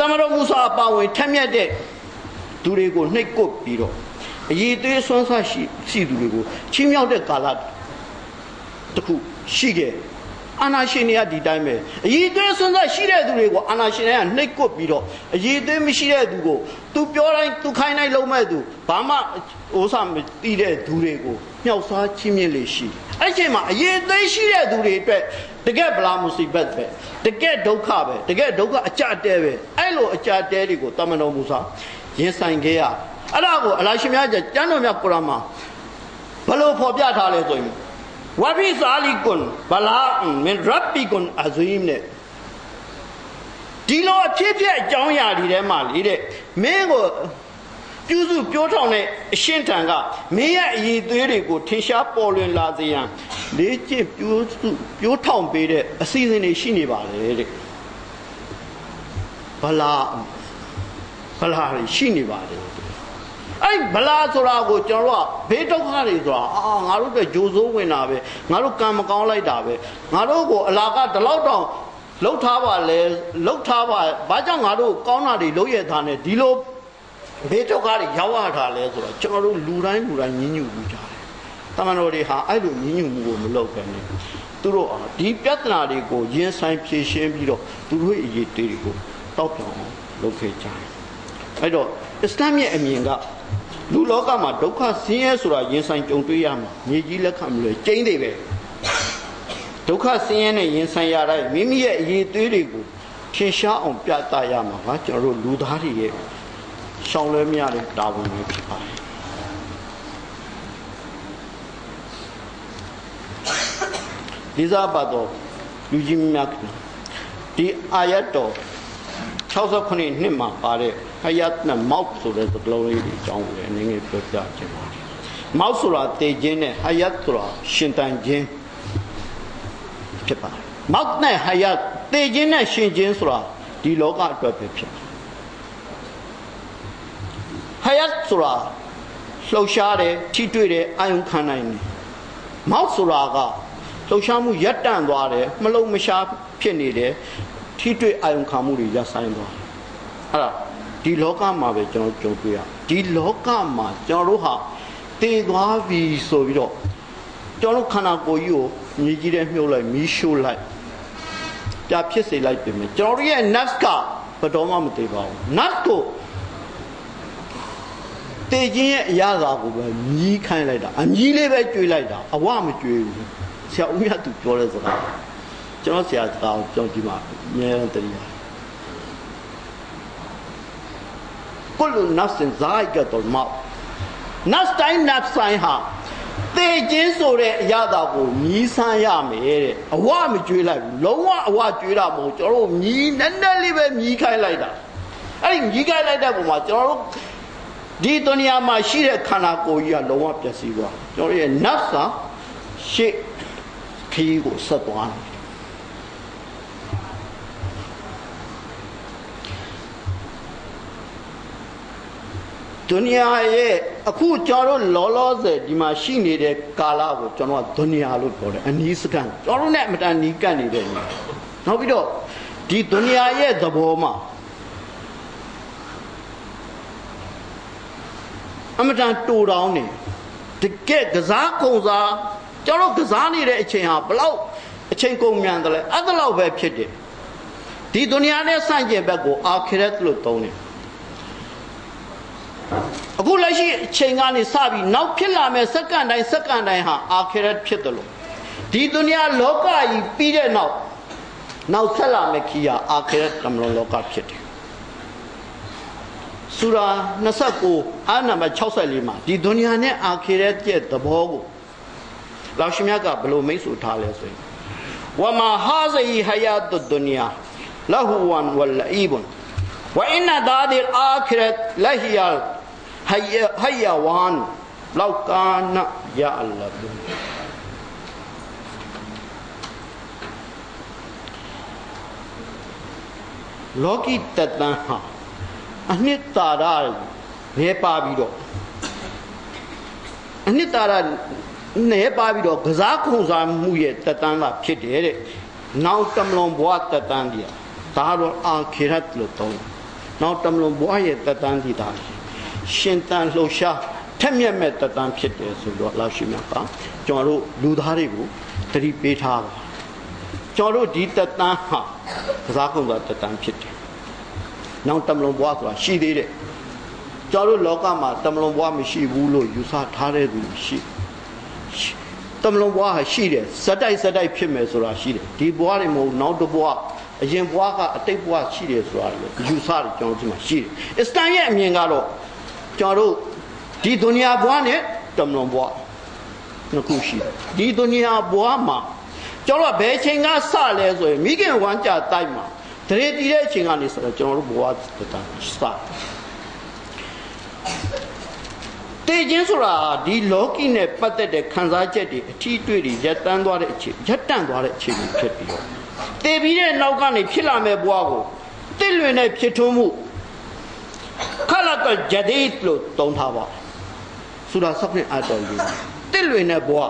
မတော်မူဆာအပါဝင်ထက်မြက်တဲ့သူတွေကိုနှိပ်ကွပ်ပြီးတော့အရေးသွေးဆွမ်းစားရှိရှိသူတွေကိုချီးမြှောက်တဲ့ကာလတခုရှိခဲ့အာနာရှင်တွေကဒီတိုင်းပဲအရေးသွေးဆွမ်းစားရှိတဲ့သူတွေကိုအာနာရှင်တွေကနှိပ်ကွပ်ပြီးတော့အရေးသွေးမရှိတဲ့သူကိုသူပြောတိုင်းသူခိုင်းတိုင်းလုံးမဲ့သူဘာမှဥစားမသိတဲ့သူတွေကိုမြှောက်စားချီးမြှင့်လေရှိအဲ့ဒီချိန်မှာအရေးသွေးရှိတဲ့သူတွေအတွက်တကယ်ဗလာမူစီဘတ်ပဲတကယ်ဒုက္ခပဲတကယ်ဒုက္ခအကြတဲပဲအဲ့လိုအကြတဲတွေကိုတမန်တော်မူစာရင်ဆိုင်ခဲ့ရအဲ့ဒါကိုအလရှင်များကျမ်းတော်မြတ်ကုရ်အာန်မှာဘယ်လိုဖော်ပြထားလဲဆိုရင်ဝဘိဇာလီကွန်ဘလာအန်မင်ရဘ်ဘီကွန်အဇီမ်နဲ့ဒီလိုအဖြစ်ဖြစ်အကြောင်းအရာတွေထဲမှာလေတဲ့မင်းကိုပြုစုပြောထောင်တဲ့အရှင်းထံကမင်းရဲ့အည်သွေးတွေကိုထင်ရှားပေါ်လွင်လာစေရန်လေးကျင့်ပြုစုပြောထောင်ပေးတဲ့အစီအစဉ်တွေရှိနေပါလေတဲ့ဘလာဘလာရှိနေပါတယ်အဲ့ဗလာဆိုတာကိုကျွန်တော်တို့ကဘေးဒုက္ခတွေဆိုတာအာငါတို့အတွက်ဂျိုးစိုးဝင်တာပဲငါတို့ကံမကောင်းလိုက်တာပဲငါတို့ကိုအလာကဒီလောက်တောင်လှုပ်ထားပါလေလှုပ်ထားပါဘာကြောင့်ငါတို့ကောင်းတာတွေလုပ်ရထားနေဒီလိုဘေးဒုက္ခတွေရောက်ရတာလဲဆိုတော့ကျွန်တော်တို့လူတိုင်းလူတိုင်းညှဉ်းညူမှုကြတယ်တမန်တော်တွေဟာအဲ့လိုညှဉ်းညူမှုကိုမလုပ်ခဲ့နဲ့သူတို့အာဒီပြဿနာတွေကိုရင်ဆိုင်ဖြေရှင်းပြီးတော့သူတို့ရဲ့အရေးတွေးတွေကိုတောက်ပြောင်းလုပ်ခဲ့ကြတယ်အဲ့တော့အစ္စလာမ်ရဲ့အမြင်ကလူလောကမှာဒုက္ခဆင်းရဲဆိုတာရင်ဆိုင်ကြုံတွေ့ရမှာမြေကြီးလက်ခံမလို့ကျိန်းသေးပဲဒုက္ခဆင်းရဲနဲ့ရင်ဆိုင်ရတဲ့မိမိရဲ့အရေးသွေးတွေကိုထင်ရှားအောင်ပြသရမှာပါကျွန်တော်တို့လူသားတွေရဲ့ရှောင်လွှဲမရတဲ့တာဝန်တွေဖြစ်ပါတယ်ဒီစားပါတော့လူကြီးများဒီအာယတ်တော်၆၉နှစ်မှာပါတဲ့ဟယတ်နဲ့မောက်ဆိုတဲ့သလုံးလေးတွေအကြောင်းကိုလည်းနည်းနည်းပြောပြချင်ပါတယ်မောက်ဆိုတာတေခြင်းနဲ့ဟယတ်ဆိုတာရှင်တန်ခြင်းဖြစ်ပါတယ်မောက်နဲ့ဟယတ်တေခြင်းနဲ့ရှင်ခြင်းဆိုတာဒီလောကအတွက်ပဲဖြစ်တယ်ဟယတ်ဆိုတာလှုပ်ရှားတယ်ထိတွေ့တယ်အာယုံခံနိုင်တယ်မောက်ဆိုတာကလှုပ်ရှားမှုရပ်တန့်သွားတယ်မလုံးမရှားဖြစ်နေတယ်ထိတွေ့အာယုံခံမှုတွေရပ်ဆိုင်သွားအဲ့ဒါဒီလောကမှာပဲကျွန်တော်ကြုံတွေ့ရဒီလောကမှာကျွန်တော်တို့ဟာတည်သွားပြီဆိုပြီးတော့ကျွန်တော်ခန္ဓာကိုယ်ကြီးကိုမြေကြီးထဲမြုပ်လိုက်မီးရှို့လိုက်ပြဖြစ်စေလိုက်ပြင်မယ်ကျွန်တော်ရဲ့ nafs ကဘယ်တော့မှမတည်ပါဘူး nafs ကိုတည်ခြင်းရဲ့အရာသာကိုပဲမြည်ခိုင်းလိုက်တာအမြည်လေးပဲကျွေးလိုက်တာအဝမကျွေးဘူးဆရာဦးမြတ်သူပြောတဲ့စကားကျွန်တော်ဆရာစကားကိုကြောက်ကြည့်မှအများနဲ့တည်းရတယ်ကုလနဖ်စင်ဇိုင်ကတ်လ်မောက်နဖ်တိုင်းနဖ်ဆိုင်ဟာသေခြင်းဆိုတဲ့အရာသာကိုမြည်ဆန်းရမယ်တဲ့အဝမကျွေးလိုက်ဘူးလုံးဝအဝကျွေးတာမဟုတ်ကျွန်တော်တို့မြည်နည်းနည်းလေးပဲမြည်ခိုင်းလိုက်တာအဲ့ဒီမြည်ခိုင်းလိုက်တဲ့ပုံမှာကျွန်တော်တို့ဒီဒုနီယာမှာရှိတဲ့ခန္ဓာကိုယ်ကြီးကလုံးဝပျက်စီးသွားကျွန်တော်ရဲ့နဖ်စာရှေ့ခီးကိုဆက်သွားတယ်ဒုနီယာရဲ့အခုကျွန်တော်တို့လောလောဆယ်ဒီမှာရှိနေတဲ့ကာလကိုကျွန်တော်ကဒုနီယာလို့ပြောတယ်အနီးစကန်ကျွန်တော်တို့နဲ့အမတန်နီးကပ်နေတဲ့နေနောက်ပြီးတော့ဒီဒုနီယာရဲ့သဘောမှာအမတန်တူတောင်းနေတကယ်ကစားကုန်စားကျွန်တော်ကစားနေတဲ့အချိန်ဟာဘလောက်အချိန်ကုန်မြန်တယ်လဲအဲ့ဒါလောက်ပဲဖြစ်တယ်ဒီဒုနီယာနဲ့ဆန့်ကျင်ဘက်ကိုအာခိရတ်လို့သုံးတယ်အခုလက်ရှိအချိန်ကနေစပြီးနောက်ဖြစ်လာမဲ့စက္ကန့်တိုင်းစက္ကန့်တိုင်းဟာအာခိရတ်ဖြစ်တယ်လို့ဒီဒုနီယာလောကကြီးပြီးတဲ့နောက်နောက်ဆက်လာမဲ့ခီးဟာအာခိရတ်ကမ္မလောကဖြစ်တယ်ဆူရာ၂၉အာနံပါတ်၆၄မှာဒီဒုနီယာနဲ့အာခိရတ်ရဲ့သဘောကိုလောရှင်မြတ်ကဘယ်လိုမိတ်ဆွေထားလဲဆိုရင်ဝမာဟာဇီဟယာတုဒ်ဒုနီယာလဟူဝန်ဝလအီဘွန်ဝအင်နဒါဒီလ်အာခိရတ်လဟီယာဟယဟယဝန်လောက်ကာနယာအလ္လာဘ်လောကီတတန်ဟာအနှစ်သာရနေပါပြီးတော့အနှစ်သာရနေပါပြီးတော့ကစားခုံစားမှုရဲ့တတန်ကဖြစ်တယ်တဲ့နောက်တမလွန်ဘဝတတန်ကြီးဒါတော့အာခိရတ်လို့သုံးနောက်တမလွန်ဘွားရဲ့တက်တန်းဒီတာရှင်တန်လှုပ်ရှားထက်မြက်မဲ့တက်တန်းဖြစ်တယ်ဆိုတော့လောက်ရှိမြတ်ကကျွန်တော်တို့လူသားတွေကိုတတိပေးထားပါကျွန်တော်တို့ဒီတက်တန်းဟာကစားကုန်ကတက်တန်းဖြစ်တယ်နောက်တမလွန်ဘွားဆိုတာရှိသေးတယ်ကျွန်တော်တို့လောကမှာတမလွန်ဘွားမရှိဘူးလို့ယူဆထားတဲ့သူရှိတမလွန်ဘွားဟာရှိတယ်ဇက်တိုက်ဇက်တိုက်ဖြစ်မယ်ဆိုတာရှိတယ်ဒီဘွားတွေမဟုတ်နောက်တစ်ဘွားအရင်ဘွားကအတိတ်ဘွားရှိတယ်ဆိုတာလေယူဆတယ်ကျွန်တော်ဒီမှာရှိတယ်အစ္စတန်ရဲ့အမြင်ကတော့ကျွန်တော်တို့ဒီဒုနီယာဘွားနဲ့တမလွန်ဘွားနှစ်ခုရှိတယ်ဒီဒုနီယာဘွားမှာကျွန်တော်ကဘယ်ချိန်ကစလဲဆိုရင်မိခင်ဝမ်းကြတိုက်မှာတရေတီးတဲ့အချိန်ကနေဆိုတော့ကျွန်တော်တို့ဘွားတက်တာစတေခြင်းဆိုတာဒီလောကီနဲ့ပတ်သက်တဲ့ခံစားချက်တွေအထီးတွေ့တွေရပ်တန်းသွားတဲ့အချိန်ရပ်တန့်သွားတဲ့အချိန်ဖြစ်ပြီးတော့တေပြီးတဲ့နောက်ကနေဖြစ်လာမဲ့ဘွားကိုတစ်လွင်နဲ့ဖြစ်ထွန်းမှုခလကဂျဒီဒ်လို့တုံးထားပါဆူရာဆပ်နဲ့အတော်ကြီးတစ်လွင်နဲ့ဘွား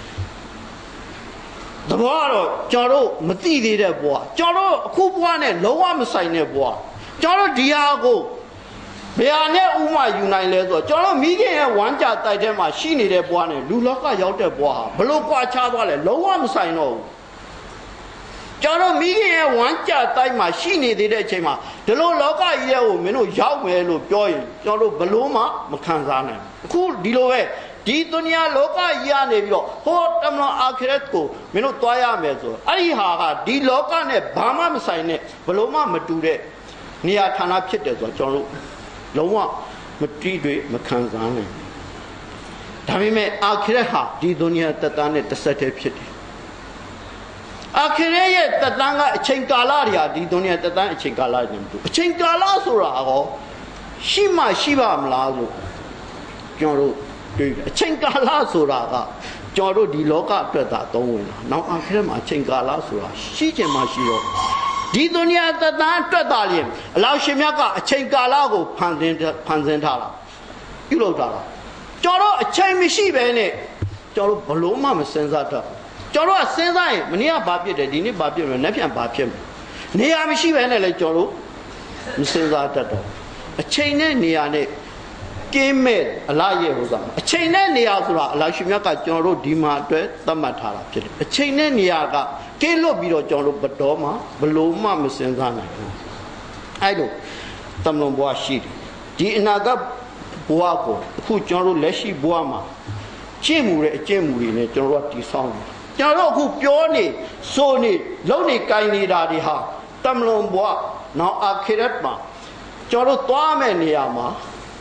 တဘောကတော့ကျွန်တော်တို့မသိသေးတဲ့ဘွားကျွန်တော်တို့အခုဘွားနဲ့လုံးဝမဆိုင်တဲ့ဘွားကျွန်တော်တို့ဒီဟာကိုဘယ်ဟာနဲ့ဥမာယူနိုင်လဲဆိုတော့ကျွန်တော်မိခင်ရဲ့ဝမ်းကြတိုက်ထဲမှာရှိနေတဲ့ဘွားနဲ့လူလောကရောက်တဲ့ဘွားဟာဘလို့ကွာခြားသွားလဲလုံးဝမဆိုင်တော့ဘူးကျွန်တော်မိခင်ရဲ့ဝမ်းကြတိုက်မှာရှိနေသေးတဲ့အချိန်မှာဒီလိုလောကကြီးရဲ့ကိုမင်းတို့ရောက်မယ်လို့ပြောရင်ကျွန်တော်တို့ဘလို့မှမခံစားနိုင်အခုဒီလိုပဲဒီဒုနီယာလောကကြီးကနေပြီးတော့ဟိုတမန်အာခရတ်ကိုမင်းတို့တွားရမယ်ဆိုအဲ့ဒီဟာကဒီလောကနဲ့ဘာမှမဆိုင်နဲ့ဘလို့မှမတူတဲ့နေရာဌာနဖြစ်တယ်ဆိုတော့ကျွန်တော်တို့လုံးဝမတီးတွေမခံစားနိုင်ဒါပေမဲ့အာခရတ်ဟာဒီဒုနီယာတတန်းနဲ့တစ်ဆက်တည်းဖြစ်တယ်အာခရတ်ရဲ့တတန်းကအချိန်ကာလတွေဟာဒီဒုနီယာတတန်းအချိန်ကာလတွေမတူအချိန်ကာလဆိုတာကောရှိမှရှိပါမလားလို့ကျွန်တော်တို့တွေ့အချိန်ကာလဆိုတာကကျွန်တော်တို့ဒီလောကအတွက်သာသုံးဝင်တာနောက်အာခရတ်မှာအချိန်ကာလဆိုတာရှိချင်မှရှိတော့ဒီဒုနီယာတတန်းအတွက်သာလျင်အလောရှင်မြတ်ကအချိန်ကာလကိုဖန်ဆင်းဖန်ဆင်းထားတာပြုလုပ်ထားတာကျွန်တော်တို့အချိန်မရှိဘဲနဲ့ကျွန်တော်တို့ဘလို့မှမစဉ်းစားတတ်ကျွန်တော်တို့ကစဉ်းစားရင်မနေ့ကဘာဖြစ်တယ်ဒီနေ့ဘာဖြစ်မယ်နောက်ပြန်ဘာဖြစ်မယ်နေရာမရှိဘဲနဲ့လည်းကျွန်တော်တို့မစဉ်းစားတတ်တော့အချိန်နဲ့နေရာနဲ့ကင်းမဲ့အလားရဲ့ဟိုစားအချိန်နဲ့နေရာဆိုတာအလားရှင်မြတ်ကကျွန်တော်တို့ဒီမှာအတွက်သတ်မှတ်ထားတာဖြစ်တယ်အချိန်နဲ့နေရာကကင်းလွတ်ပြီးတော့ကျွန်တော်တို့ဘတော်မှာဘလို့မှမစဉ်းစားနိုင်ဘူးအဲ့လိုတမလွန်ဘွားရှိတယ်ဒီအနာဂတ်ဘွားကိုအခုကျွန်တော်တို့လက်ရှိဘွားမှာကျင့်မှုတဲ့အကျင့်မှုတွေနဲ့ကျွန်တော်တို့တည်ဆောက်နေကျွန်တော်တို့အခုပြောနေဆိုနေလုံနေကိုင်းနေတာတွေဟာတမလွန်ဘွားနောက်အာခိရတ်မှာကျွန်တော်တို့သွားမဲ့နေရာမှာ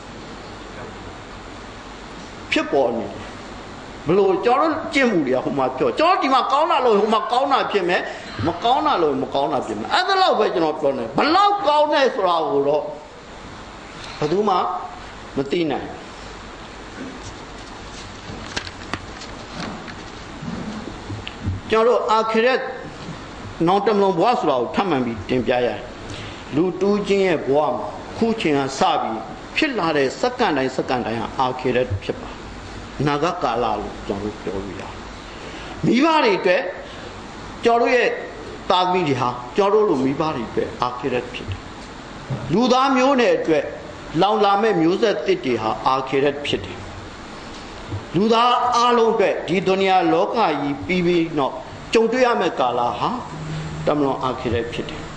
ဖြစ်ပေါ်နေတယ်ဘလို့ကျွန်တော်ကျင့်မှုတွေကဟိုမှာပြောကျွန်တော်ဒီမှာကောင်းတာလို့ဟိုမှာကောင်းတာဖြစ်မယ်မကောင်းတာလို့မကောင်းတာဖြစ်မယ်အဲ့ဒါတော့ပဲကျွန်တော်ပြောနေဘလောက်ကောင်းတဲ့ဆိုတာကိုတော့ဘယ်သူမှမသိနိုင်ကျွန်တော်အာခရတ်နောက်တမလွန်ဘဝဆိုတာကိုထပ်မှန်ပြီးတင်ပြရတယ်လူတူးချင်းရဲ့ဘဝမှာခုချိန်ကစပြီးဖြစ်လာတဲ့စက္ကန့်တိုင်းစက္ကန့်တိုင်းဟာအာခရတ်ဖြစ်ပါနာဂကာလလို့ကျွန်တော်တို့ပြောလို့ရတယ်မိဘတွေအတွက်ကျွန်တော်တို့ရဲ့တာသမီတွေဟာကျွန်တော်တို့လိုမိဘတွေအတွက်အာခရတ်ဖြစ်တယ်လူသားမျိုးနဲ့အတွက်လောင်လာမဲ့မျိုးဆက်တစ်တွေဟာအာခရတ်ဖြစ်တယ်လူသားအားလုံးအတွက်ဒီဒုနီယာလောကကြီးပြီးပြီးတော့ကြုံတွေ့ရမယ့်ကာလဟာတမလွန်အာခရတ်ဖြစ်တယ်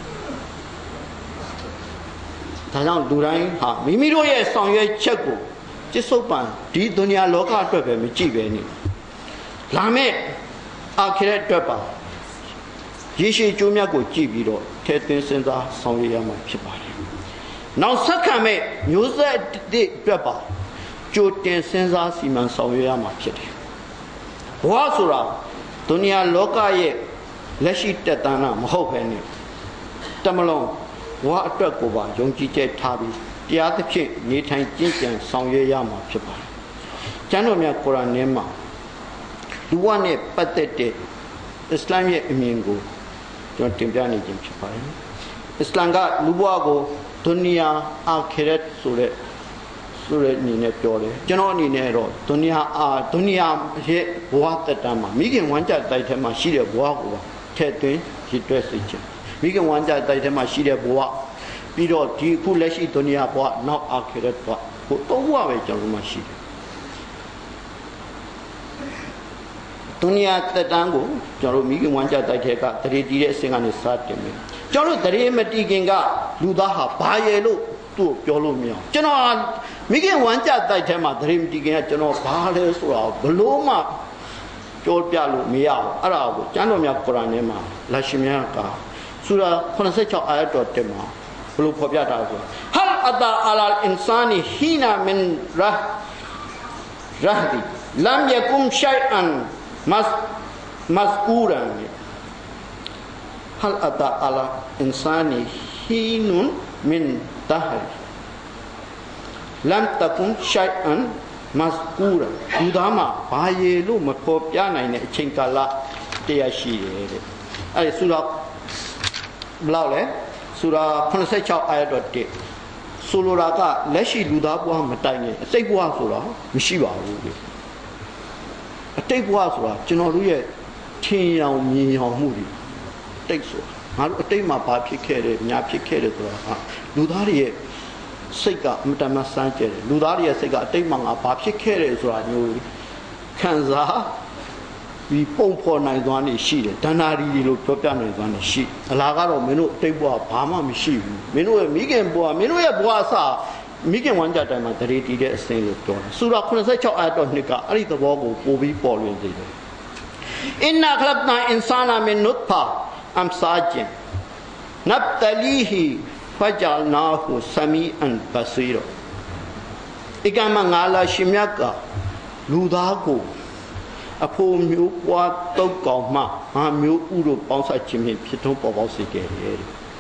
ဒါကြောင့်လူတိုင်းဟာမိမိတို့ရဲ့ဆောင်ရွက်ချက်ကိုကျစ်စုပ်ပန်ဒီဒုနီယာလောကအတွက်ပဲမကြည့်ပဲနေလာမဲ့အာခရတ်အတွက်ပါရေရှည်ကျိုးမြတ်ကိုကြည့်ပြီးတော့ထဲသွင်းစဉ်းစားဆောင်ရွက်ရမှာဖြစ်ပါတယ်နောက်ဆက်ခံမဲ့မျိုးဆက်တဲ့အတွက်ပါကြိုတင်စဉ်းစားစီမံဆောင်ရွက်ရမှာဖြစ်တယ်ဘဝဆိုတာဒုနီယာလောကရဲ့လက်ရှိတက်တန်းတာမဟုတ်ဘဲနဲ့တမလုံးဘဝအတွက်ကိုပါယုံကြည်ချက်ထားပြီးတရားသဖြင့်နေထိုင်ကျင့်ကြံဆောင်ရွက်ရမှာဖြစ်ပါတယ်ကျမ်းတော်မြတ်ကုရ်အာန်ထဲမှာလူဝနဲ့ပတ်သက်တဲ့အစ္စလာမ်ရဲ့အမြင်ကိုကျွန်တော်တင်ပြနေခြင်းဖြစ်ပါတယ်အစ္စလာမ်ကလူဘဝကိုဒုနီယာအာခရတ်ဆိုတဲ့ဆိုတဲ့အနေနဲ့ပြောတယ်ကျွန်တော်အနေနဲ့တော့ဒုနီယာအာဒုနီယာရဲ့ဘဝတက်တမ်းမှာမိခင်ဝမ်းကြတိုက်ထဲမှာရှိတဲ့ဘဝကိုထည့်သွင်းရည်တွဲစေချင်မိခင်ဝမ်းကြတိုက်ထဲမှာရှိတဲ့ဘဝပြီးတော့ဒီအခုလက်ရှိဒုနီယာဘဝနောက်အာခိရတ်ဘဝကိုတော့ဘဝပဲကျွန်တော်မှရှိတယ်ဒုနီယာတက်တန်းကိုကျွန်တော်မိခင်ဝမ်းကြတိုက်တဲ့ကတရေတီးတဲ့အစင်ကနေစတင်မယ်ကျွန်တော်တရေမတီခင်ကလူသားဟာဘာရဲ့လို့သူ့ပြောလို့မရအောင်ကျွန်တော်မိခင်ဝမ်းကြတိုက်တဲ့မှာတရေမတီခင်ကကျွန်တော်ဘာလဲဆိုတာဘလို့မှပြောပြလို့မရအောင်အဲ့ဒါကိုကျမ်းတော်များကုရ်အာန်ထဲမှာလက်ရှိများကဆူရာခုနစ်ဆယ့်ခြောက်အာယတ်တော်တက်မှာဘလို့ဖော်ပြထားဆိုဟလ်အတာအလာအင်ဆာနီဟီနာမင်ရာရာဒီလမ်ယကုမ်ရှိုင်အန်မတ်မတ်ကူရန်ဟလ်အတာအလာအင်ဆာနီဟီနွန်မင်ဒါဟ်လမ်တကုမ်ရှိုင်အန်မတ်ကူရန်ဒီသားမှာဘာရေလို့မဖော်ပြနိုင်တဲ့အချိန်ကာလတရားရှိတယ်တဲ့အဲ့ဒီဆူရာဘလောက်လဲဆူရာခုနစ်ဆယ့်ခြောက်အာယတ်တော်တစ်ဆိုလိုတာကလက်ရှိလူသားဘဝမတိုင်နဲ့အတိတ်ဘဝဆိုတာမရှိပါဘူးလေအတိတ်ဘဝဆိုတာကျွန်တော်တို့ရဲ့ထင်ရောင်မြင်ရောင်မှုတွေတိတ်ဆိုတာငါတို့အတိတ်မှာဘာဖြစ်ခဲ့တယ်ညာဖြစ်ခဲ့တယ်ဆိုတာဟာလူသားတွေရဲ့စိတ်ကအမတမစမ်းကြတယ်လူသားတွေရဲ့စိတ်ကအတိတ်မှာငါဘာဖြစ်ခဲ့တယ်ဆိုတာမျိုးခံစားဒီပုံဖော်နိုင်သွားနေရှိတယ်ဒဏ္ဍာရီတွေလို့ပြောပြနိုင်သွားနေရှိအလားကတော့မင်းတို့အတိတ်ဘဝဘာမှမရှိဘူးမင်းတို့ရဲ့မိခင်ဘဝမင်းတို့ရဲ့ဘဝအစမိခင်ဝမ်းကြတိုင်းမှာတရေတီတဲ့အစဉ်လို့ပြောတယ်ဆူရာခုနစ်ဆယ့်ခြောက်အာယတ်တော်နှစ်ကအဲ့ဒီသဘောကိုပို့ပြီးပေါ်လွင်စေတယ်အင်နာခလပ်နာအင်ဆာနာမင်နုတ်ဖာအမ်ဆာဂျင်နပ်တလီဟီဖဂျာနာဟူဆမီအန်ဘဆီရောဒီကမှာငါလာရှင်မြတ်ကလူသားကိုအဖို့မျိုးပွားတုတ်ကောင်မှငါမျိုးဥတို့ပေါင်းဆက်ခြင်းဖြင့်ဖြစ်ထုံးပေါ်ပေါက်စေခဲ့တယ်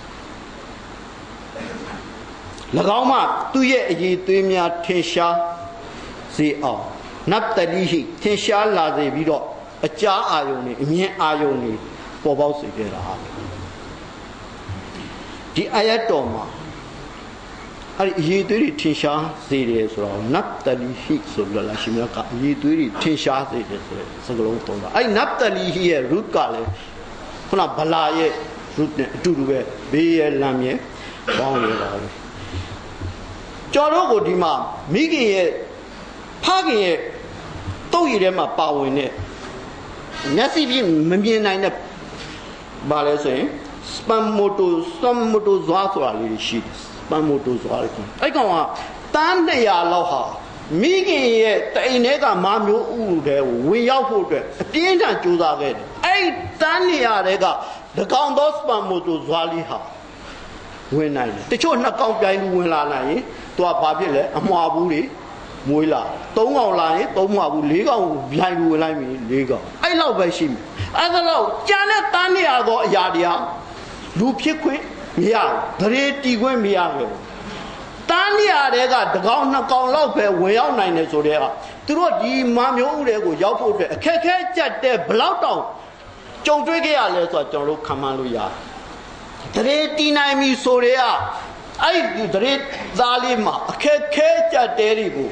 ၎င်းမှသူ့ရဲ့အရေးသွေးများထင်ရှားစေအောင်နပ်တလီဟိထင်ရှားလာစေပြီးတော့အကြားအာယုန်နဲ့အမြင်အာယုန်တွေပေါ်ပေါက်စေခဲ့တာဒီအာယတ်တော်မှာအဲ့ဒီအရေးသွေးတွေထင်ရှားစေတယ်ဆိုတော့နပ်တလီဟိဆိုလို့လာရှင်မြတ်ကအရေးသွေးတွေထင်ရှားစေတယ်ဆိုတဲ့စကားလုံးသုံးတာအဲ့ဒီနပ်တလီဟိရဲ့ root ကလည်းခုနဗလာရဲ့ root နဲ့အတူတူပဲဘေးရဲ့လမ်းရဲ့ပေါင်းရပါဘူးကျော်တို့ကိုဒီမှာမိခင်ရဲ့ဖခင်ရဲ့တုတ်ရည်ထဲမှာပါဝင်တဲ့မျက်စိဖြင့်မမြင်နိုင်တဲ့ဘာလဲဆိုရင်စပမ်မိုတိုစပမ်မိုတိုဇွာဆိုတာလေးရှိတယ်ပန်မိုတိုဇွားလိုက်အဲ့ကောင်ကတန်းနှစ်ရာလောက်ဟာမိခင်ရဲ့တိမ်ထဲကမာမျိုးဥတဲ့ဝင်ရောက်ဖို့အတွက်အပြင်းထန်ကြိုးစားခဲ့တယ်အဲ့တန်းနှစ်ရာတွေကတကောင်သောစပန်မိုတိုဇွားလေးဟာဝင်နိုင်တယ်တချို့နှစ်ကောင်ပြိုင်လူဝင်လာနိုင်ရင်သူကဘာဖြစ်လဲအမွာဘူးတွေမွေးလာသုံးကောင်လာရင်သုံးမွာဘူးလေးကောင်ပြိုင်လူဝင်လိုက်ပြီလေးကောင်အဲ့လောက်ပဲရှိမယ်အဲ့ဒါတော့ကြံတဲ့တန်းနှစ်ရာသောအရာတရားလူဖြစ်ခွင့်မရဘူးတရေတီခွင့်မရဘူးတန်းရတဲ့ကတကောင်နှစ်ကောင်လောက်ပဲဝင်ရောက်နိုင်တယ်ဆိုတဲ့ကသူတို့ဒီမာမျိုးဥတွေကိုရောက်ဖို့အတွက်အခက်ခဲကြက်တဲ့ဘလောက်တောင်ကြုံတွေ့ခဲ့ရလဲဆိုတော့ကျွန်တော်တို့ခံမှန်းလို့ရတယ်တရေတီနိုင်ပြီဆိုတဲ့ကအဲ့ဒီတရေသားလေးမှာအခက်ခဲကြက်တဲ့တွေကို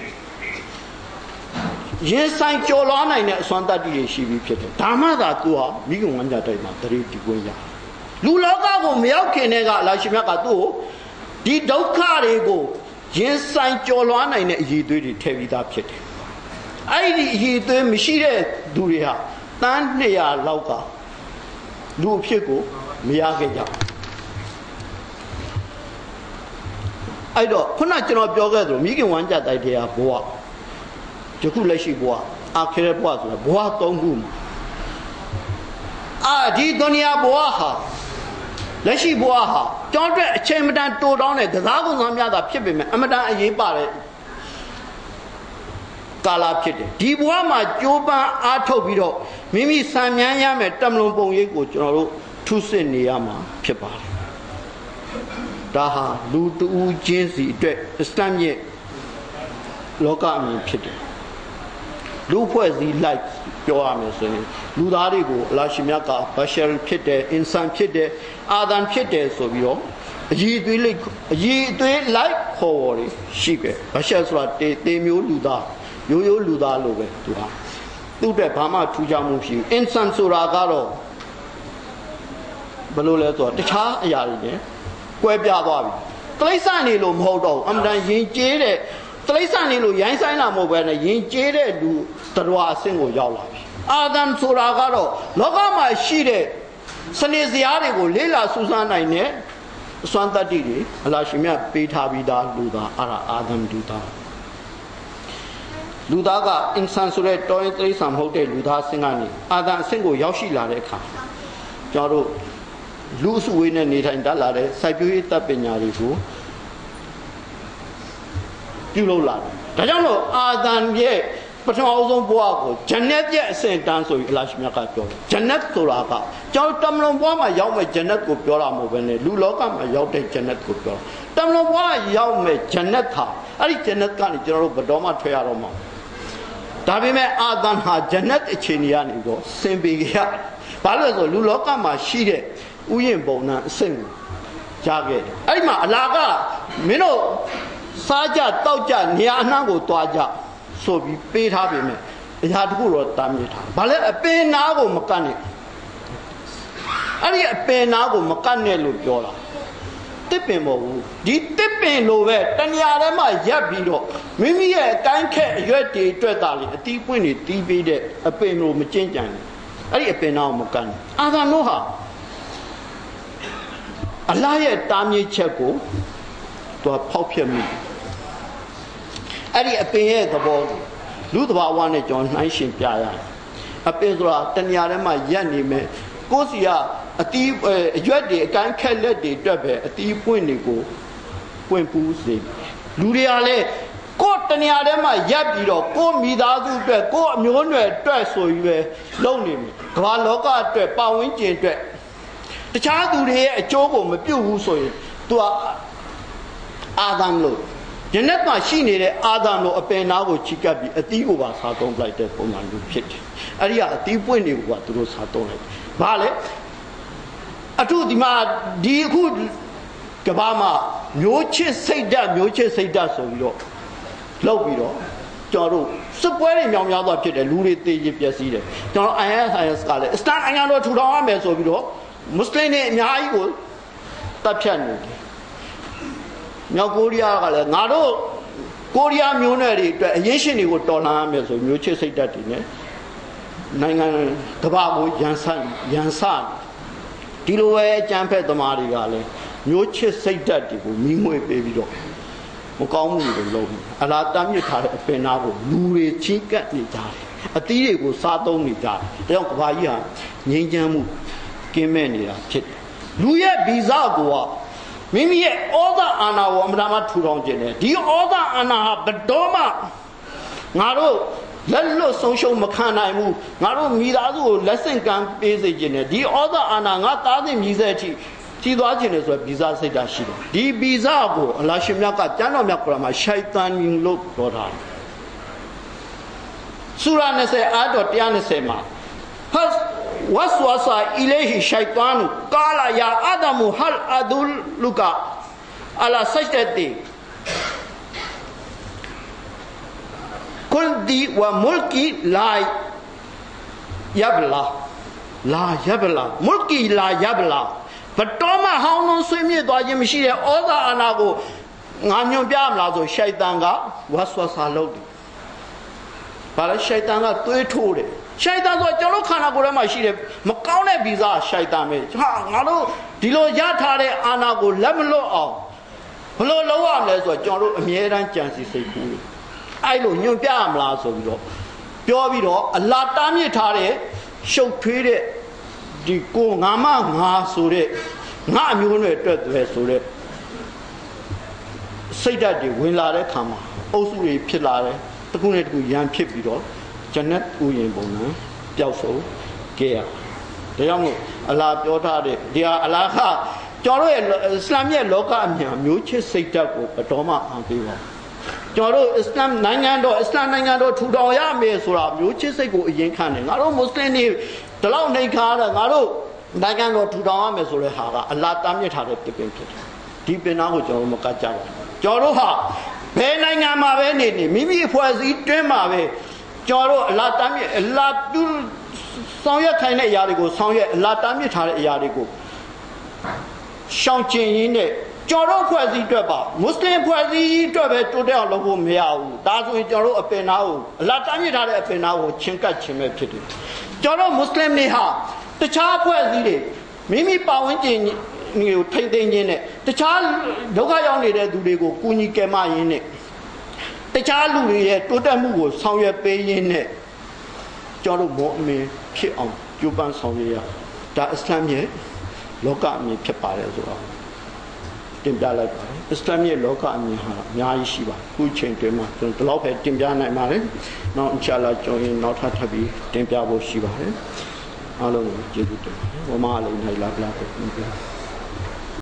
ရင်ဆိုင်ကြော်လွားနိုင်တဲ့အစွမ်းတတ္တိတွေရှိပြီးဖြစ်တယ်ဒါမှသာသူဟာမိခင်ဝမ်းကြတိုက်မှာတရေတီခွင့်ရလူလောကကိုမရောက်ခင်တဲ့ကအလရှိမြတ်ကသူ့ကိုဒီဒုက္ခတွေကိုရင်ဆိုင်ကြော်လွှားနိုင်တဲ့အရေးသွေးတွေထည့်ပြီးသားဖြစ်တယ်။အဲ့ဒီအရေးသွေးမရှိတဲ့သူတွေဟာတန်းနှစ်ရာလောက်ကလူအဖြစ်ကိုမရခဲ့ကြဘူး။အဲ့တော့ခုနကျွန်တော်ပြောခဲ့သလိုမိခင်ဝမ်းကြတိုက်တဲ့ဘဝယခုလက်ရှိဘဝအာခိရဘဝဆိုတာဘဝသုံးခုအာဒီဒုနီယာဘဝဟာလက်ရှိဘဝဟာကြောင်းအတွက်အချိန်မတန်တိုတောင်းတဲ့ကစားကုန်သားများသာဖြစ်ပေမဲ့အမတန်အရေးပါတဲ့ကာလဖြစ်တယ်ဒီဘဝမှာကြိုးပမ်းအားထုတ်ပြီးတော့မိမိစံမြန်းရမယ်တမလွန်ပုံရိပ်ကိုကျွန်တော်တို့ထုစစ်နေရမှာဖြစ်ပါတယ်ဒါဟာလူတူချင်းစီအတွက်အစ္စလာမ်ရဲ့လောကအမြင်ဖြစ်တယ်လူဖွဲ့စည်းလိုက်ပြောရမယ်ဆိုရင်လူသားတွေကိုအလရှိမြတ်ကဘရှာဖြစ်တယ်အင်ဆန်ဖြစ်တယ်အာဒမ်ဖြစ်တယ်ဆိုပြီးတော့အည်အသွေးလိုက်အည်အသွေးလိုက်ခေါ်ဝေါ်တွေရှိခဲ့ဘရှာဆိုတာတေတေမျိုးလူသားရိုးရိုးလူသားလိုပဲသူဟာသူ့အတွက်ဘာမှထူးခြားမှုမရှိဘူးအင်ဆန်ဆိုတာကတော့ဘယ်လိုလဲဆိုတော့တခြားအရာတွေနဲ့ကွဲပြားသွားပြီတလိษံနေလို့မဟုတ်တော့အမှန်တန်ယဉ်ကျေးတဲ့တလိษံနေလို့ရိုင်းဆိုင်လာမဟုတ်ပဲနဲ့ယဉ်ကျေးတဲ့လူတော်အဆင့်ကိုရောက်လာပြီအာဒမ်ဆိုတာကတော့လောကမှာရှိတဲ့စနေစရာတွေကိုလေးလာစူးစမ်းနိုင်တဲ့အစွမ်းတတ္တိတွေအလ္လာဟ်ရှင်မြတ်ပေးထားပြီးသားလူသားအဲ့ဒါအာဒမ်လူသားလူသားကအင်ဆန်ဆိုတဲ့တောရင်တလိษံမဟုတ်တဲ့လူသားအဆင့်ကနေအာဒမ်အဆင့်ကိုရောက်ရှိလာတဲ့အခါကျွန်တော်တို့လူအစုဝေးနဲ့နေထိုင်တတ်လာတဲ့စိုက်ပျိုးရေးတပ်ပညာတွေကိုပြုလုပ်လာတယ်ဒါကြောင့်လို့အာဒမ်ရဲ့ပထမအဆုံးဘဝကိုဂျန်နတ်ရဲ့အဆင့်တန်းဆိုပြီးအလ္လာဟ်ရှင်မြတ်ကပြောတယ်ဂျန်နတ်ဆိုတာကကျွန်တော်တမလွန်ဘဝမှာရောက်မဲ့ဂျန်နတ်ကိုပြောတာမဟုတ်ဘဲနဲ့လူလောကမှာရောက်တဲ့ဂျန်နတ်ကိုပြောတာတမလွန်ဘဝရောက်မဲ့ဂျန်နတ်ဟာအဲ့ဒီဂျန်နတ်ကနေကျွန်တော်တို့ဘယ်တော့မှထွက်ရတော့မှာဒါပေမဲ့အာဒမ်ဟာဂျန်နတ်အခြေအနေကနေတော့ဆင်ပေးခဲ့ရဘာလို့လဲဆိုလူလောကမှာရှိတဲ့ဥယျာဉ်ပုံနှံအဆင့်ကိုကြားခဲ့တယ်အဲ့ဒီမှာအလာကမင်းတို့စားကြတောက်ကြနေရာအနှံ့ကိုတွားကြဆိုပြီးပေးထားပေမဲ့အရာတခုတော့တားမြစ်ထားဘာလဲအပင်နာကိုမကတ်နဲ့အဲ့ဒီအပင်နာကိုမကတ်နဲ့လို့ပြောတာတစ်ပင်မဟုတ်ဘူးဒီတစ်ပင်လိုပဲတဏှာထဲမှာရက်ပြီးတော့မိမိရဲ့အတိုင်းခက်အရွက်တွေအတွက်သာလေအတီးပွင့်တွေတီးပေးတဲ့အပင်လိုမကျင့်ကြံဘူးအဲ့ဒီအပင်နာကိုမကတ်နဲ့အာသာနိုဟာအလ္လာဟ်ရဲ့တားမြစ်ချက်ကိုသူဖောက်ဖျက်မိအဲ့ဒီအပင်ရဲ့သဘောကိုလူသဘာဝနဲ့ကျွန်တော်နှိုင်းရှင်ပြရတယ်အပင်ဆိုတာတဏှာထဲမှာရက်နေမယ်ကိုယ်စီကအတီးအရွက်တွေအကန့်ခက်လက်တွေတွက်ပဲအတီးပွင့်တွေကိုပွင့်ပူးစေလူတွေကလည်းကိုယ်တဏှာထဲမှာရက်ပြီးတော့ကိုယ်မိသားစုအတွက်ကိုယ်အမျိုးအနွယ်အတွက်ဆိုပြီးပဲလုပ်နေမယ်ကမ္ဘာလောကအတွက်ပတ်ဝန်းကျင်အတွက်တခြားသူတွေရဲ့အကျိုးကိုမပြုတ်ဘူးဆိုရင်သူကအာဒမ်လို့ဂျန်နတ်မှာရှိနေတဲ့အာဒမ်လို့အပင်နာကိုချီကပ်ပြီးအသီးကိုပါစားသုံးလိုက်တဲ့ပုံစံမျိုးဖြစ်တယ်။အဲ့ဒီကအသီးပွင့်တွေကိုကသူတို့စားသုံးလိုက်။ဘာလဲအထုဒီမှာဒီအခုကဘာမှာမျိုးချစ်စိတ်ဓာတ်မျိုးချစ်စိတ်ဓာတ်ဆိုပြီးတော့လောက်ပြီးတော့ကျွန်တော်တို့စစ်ပွဲတွေမြောင်များသွားဖြစ်တယ်လူတွေတေးကြီးပျက်စီးတယ်ကျွန်တော် I S I S ကလည်းအစ္စလာမ်နိုင်ငံတော်ထူထောင်ရမယ်ဆိုပြီးတော့မွတ်စလင်တွေအများကြီးကိုတပ်ဖြတ်နေတယ်မြောက်ကိုရီးယားကလည်းငါတို့ကိုရီးယားမျိုးနွယ်တွေအတွက်အရေးရှင်တွေကိုတော်လှန်ရမယ်ဆိုမျိုးချစ်စိတ်ဓာတ်တွေနဲ့နိုင်ငံကမ္ဘာကိုရန်ဆန်ရန်ဆန်ဒီလိုပဲအကြမ်းဖက်သမားတွေကလည်းမျိုးချစ်စိတ်ဓာတ်တွေကိုမိငွေပေးပြီးတော့မကောင်းမှုတွေလုပ်ပြီးအလားတမ်းမြစ်ထားတဲ့အပင်နာကိုလူတွေချင်းကပ်နေကြတယ်အသီးတွေကိုစားသုံးနေကြတယ်ဒါကြောင့်ကမ္ဘာကြီးဟာငြိမ်းချမ်းမှုကင်းမဲ့နေတာဖြစ်တယ်လူရဲ့ဗီဇကိုကမိမိရဲ့ဩဇာအာဏာကိုအမှန်တမ်းထူထောင်ခြင်းတယ်ဒီဩဇာအာဏာဟာဘယ်တော့မှငါတို့လက်လွတ်ဆုံးရှုံးမခံနိုင်ဘူးငါတို့မိသားစုကိုလက်ဆင့်ကမ်းပေးစေခြင်းတယ်ဒီဩဇာအာဏာငါသားစဉ်မြည်စေအထိကြီးသွားခြင်းတယ်ဆိုတော့ဗီဇစိတ်ဓာတ်ရှိတယ်ဒီဗီဇကိုအလ္လာဟ်ရှင်မြတ်ကကျမ်းတော်မြတ်ကုရ်အာန်မှာရှိုက်တန်လို့ပြောထားတယ်ဆူရာ၂၀အာတော်one twentyမှာဟတ်waswasa ilayhi shaytanu qala ya adamu hal adulluka ala sajdati kuldi wa mulki la yabla la yabla mulki la yabla ဘတော်မှဟောင်းလုံးဆွေးမြေ့သွားခြင်းမရှိတဲ့ဩဇာအာဏာကိုငါညွန်ပြမလားဆိုရှိုက်တန်ကဝတ်ဆွဆာလုပ်တယ်ဘာလဲရှိုက်တန်ကသွေးထိုးတယ်ရှိုက်တန်ဆိုကျွန်တော်ခန္ဓာကိုယ်ထဲမှာရှိတယ်မကောင်းတဲ့ဗီဇရှိုက်တန်ပဲဟာငါတို့ဒီလိုရထားတဲ့အာဏာကိုလက်မလွတ်အောင်ဘလို့လုပ်ရမလဲဆိုတော့ကျွန်တော်တို့အမြဲတမ်းကြံစီစိတ်ကူးအဲ့လိုညွန်ပြရမလားဆိုပြီးတော့ပြောပြီးတော့အလာတားမြစ်ထားတဲ့ရှုပ်ထွေးတဲ့ဒီကိုငါမငါဆိုတဲ့ငါအမျိုးနဲ့အတွက်တယ်ဆိုတဲ့စိတ်ဓာတ်တွေဝင်လာတဲ့ခါမှာအုပ်စုတွေဖြစ်လာတယ်တခုနဲ့တခုရန်ဖြစ်ပြီးတော့ဂျန်နတ်ဥယျာဉ်ပုံစံပျောက်ဆုံးခဲ့ရဒါကြောင့်မို့အလာပြောထားတဲ့ဒီဟာအလာကကျွန်တော်ရဲ့အစ္စလာမ်ရဲ့လောကအမြင်မျိုးချစ်စိတ်ဓာတ်ကိုဘတော်မှအောင်ပေးပါကျွန်တော်တို့အစ္စလာမ်နိုင်ငံတော်အစ္စလာမ်နိုင်ငံတော်ထူထောင်ရမယ်ဆိုတာမျိုးချစ်စိတ်ကိုအရင်ခံတယ်ငါတို့မွတ်စလင်တွေဒီလောက်နှိမ်ခါရငါတို့နိုင်ငံတော်ထူထောင်ရမယ်ဆိုတဲ့ဟာကအလာတားမြစ်ထားတဲ့ပြပင်ဖြစ်တယ်ဒီပင်နာကိုကျွန်တော်တို့မကတ်ကြပါဘူးကျွန်တော်တို့ဟာဘယ်နိုင်ငံမှာပဲနေနေမိမိအဖွဲ့အစည်းတွင်းမှာပဲကျွန်တော်တို့အလာတားမြစ်အလာတူဆောင်ရွက်ခိုင်းတဲ့အရာတွေကိုဆောင်ရွက်အလာတားမြစ်ထားတဲ့အရာတွေကိုရှောင်ကျင်ရင်းနဲ့ကျော်တော့ဖွဲ့စည်းအတွက်ပါမွတ်စလင်ဖွဲ့စည်းအတွက်ပဲတိုးတက်အောင်လုပ်ဖို့မရဘူးဒါဆိုရင်ကျွန်တော်တို့အပင်နာကိုအလားတားမြစ်ထားတဲ့အပင်နာကိုချင်းကပ်ခြင်းပဲဖြစ်တယ်ကျွန်တော်မွတ်စလင်တွေဟာတခြားဖွဲ့စည်းတွေမိမိပါဝင်ခြင်းကိုထိမ့်သိမ်းခြင်းနဲ့တခြားဒုက္ခရောက်နေတဲ့သူတွေကိုကူညီကယ်မရင်းနဲ့တခြားလူတွေရဲ့တိုးတက်မှုကိုဆောင်ရွက်ပေးရင်းနဲ့ကျွန်တော်တို့မောအမင်းဖြစ်အောင်ကြိုးပမ်းဆောင်ရွက်ရဒါအစ္စလာမ်ရဲ့လောကအမြင်ဖြစ်ပါတယ်ဆိုတော့တင်ပြလိုက်ပါတယ်အစ္စလာမ်ရဲ့လောကအမြင်ဟာအများကြီးရှိပါတယ်ခုချိန်တွင်မှာကျွန်တော်ဒီလောက်ပဲတင်ပြနိုင်ပါတယ်နောက်အင်ရှာအလ္လာဟ်ကျွန်တော်နောက်ထပ်ထပ်ပြီးတင်ပြဖို့ရှိပါတယ်အားလုံးကိုကျေးဇူးတင်ပါတယ်ဝမာအလိမ်ဟိုင်လာဘလာကို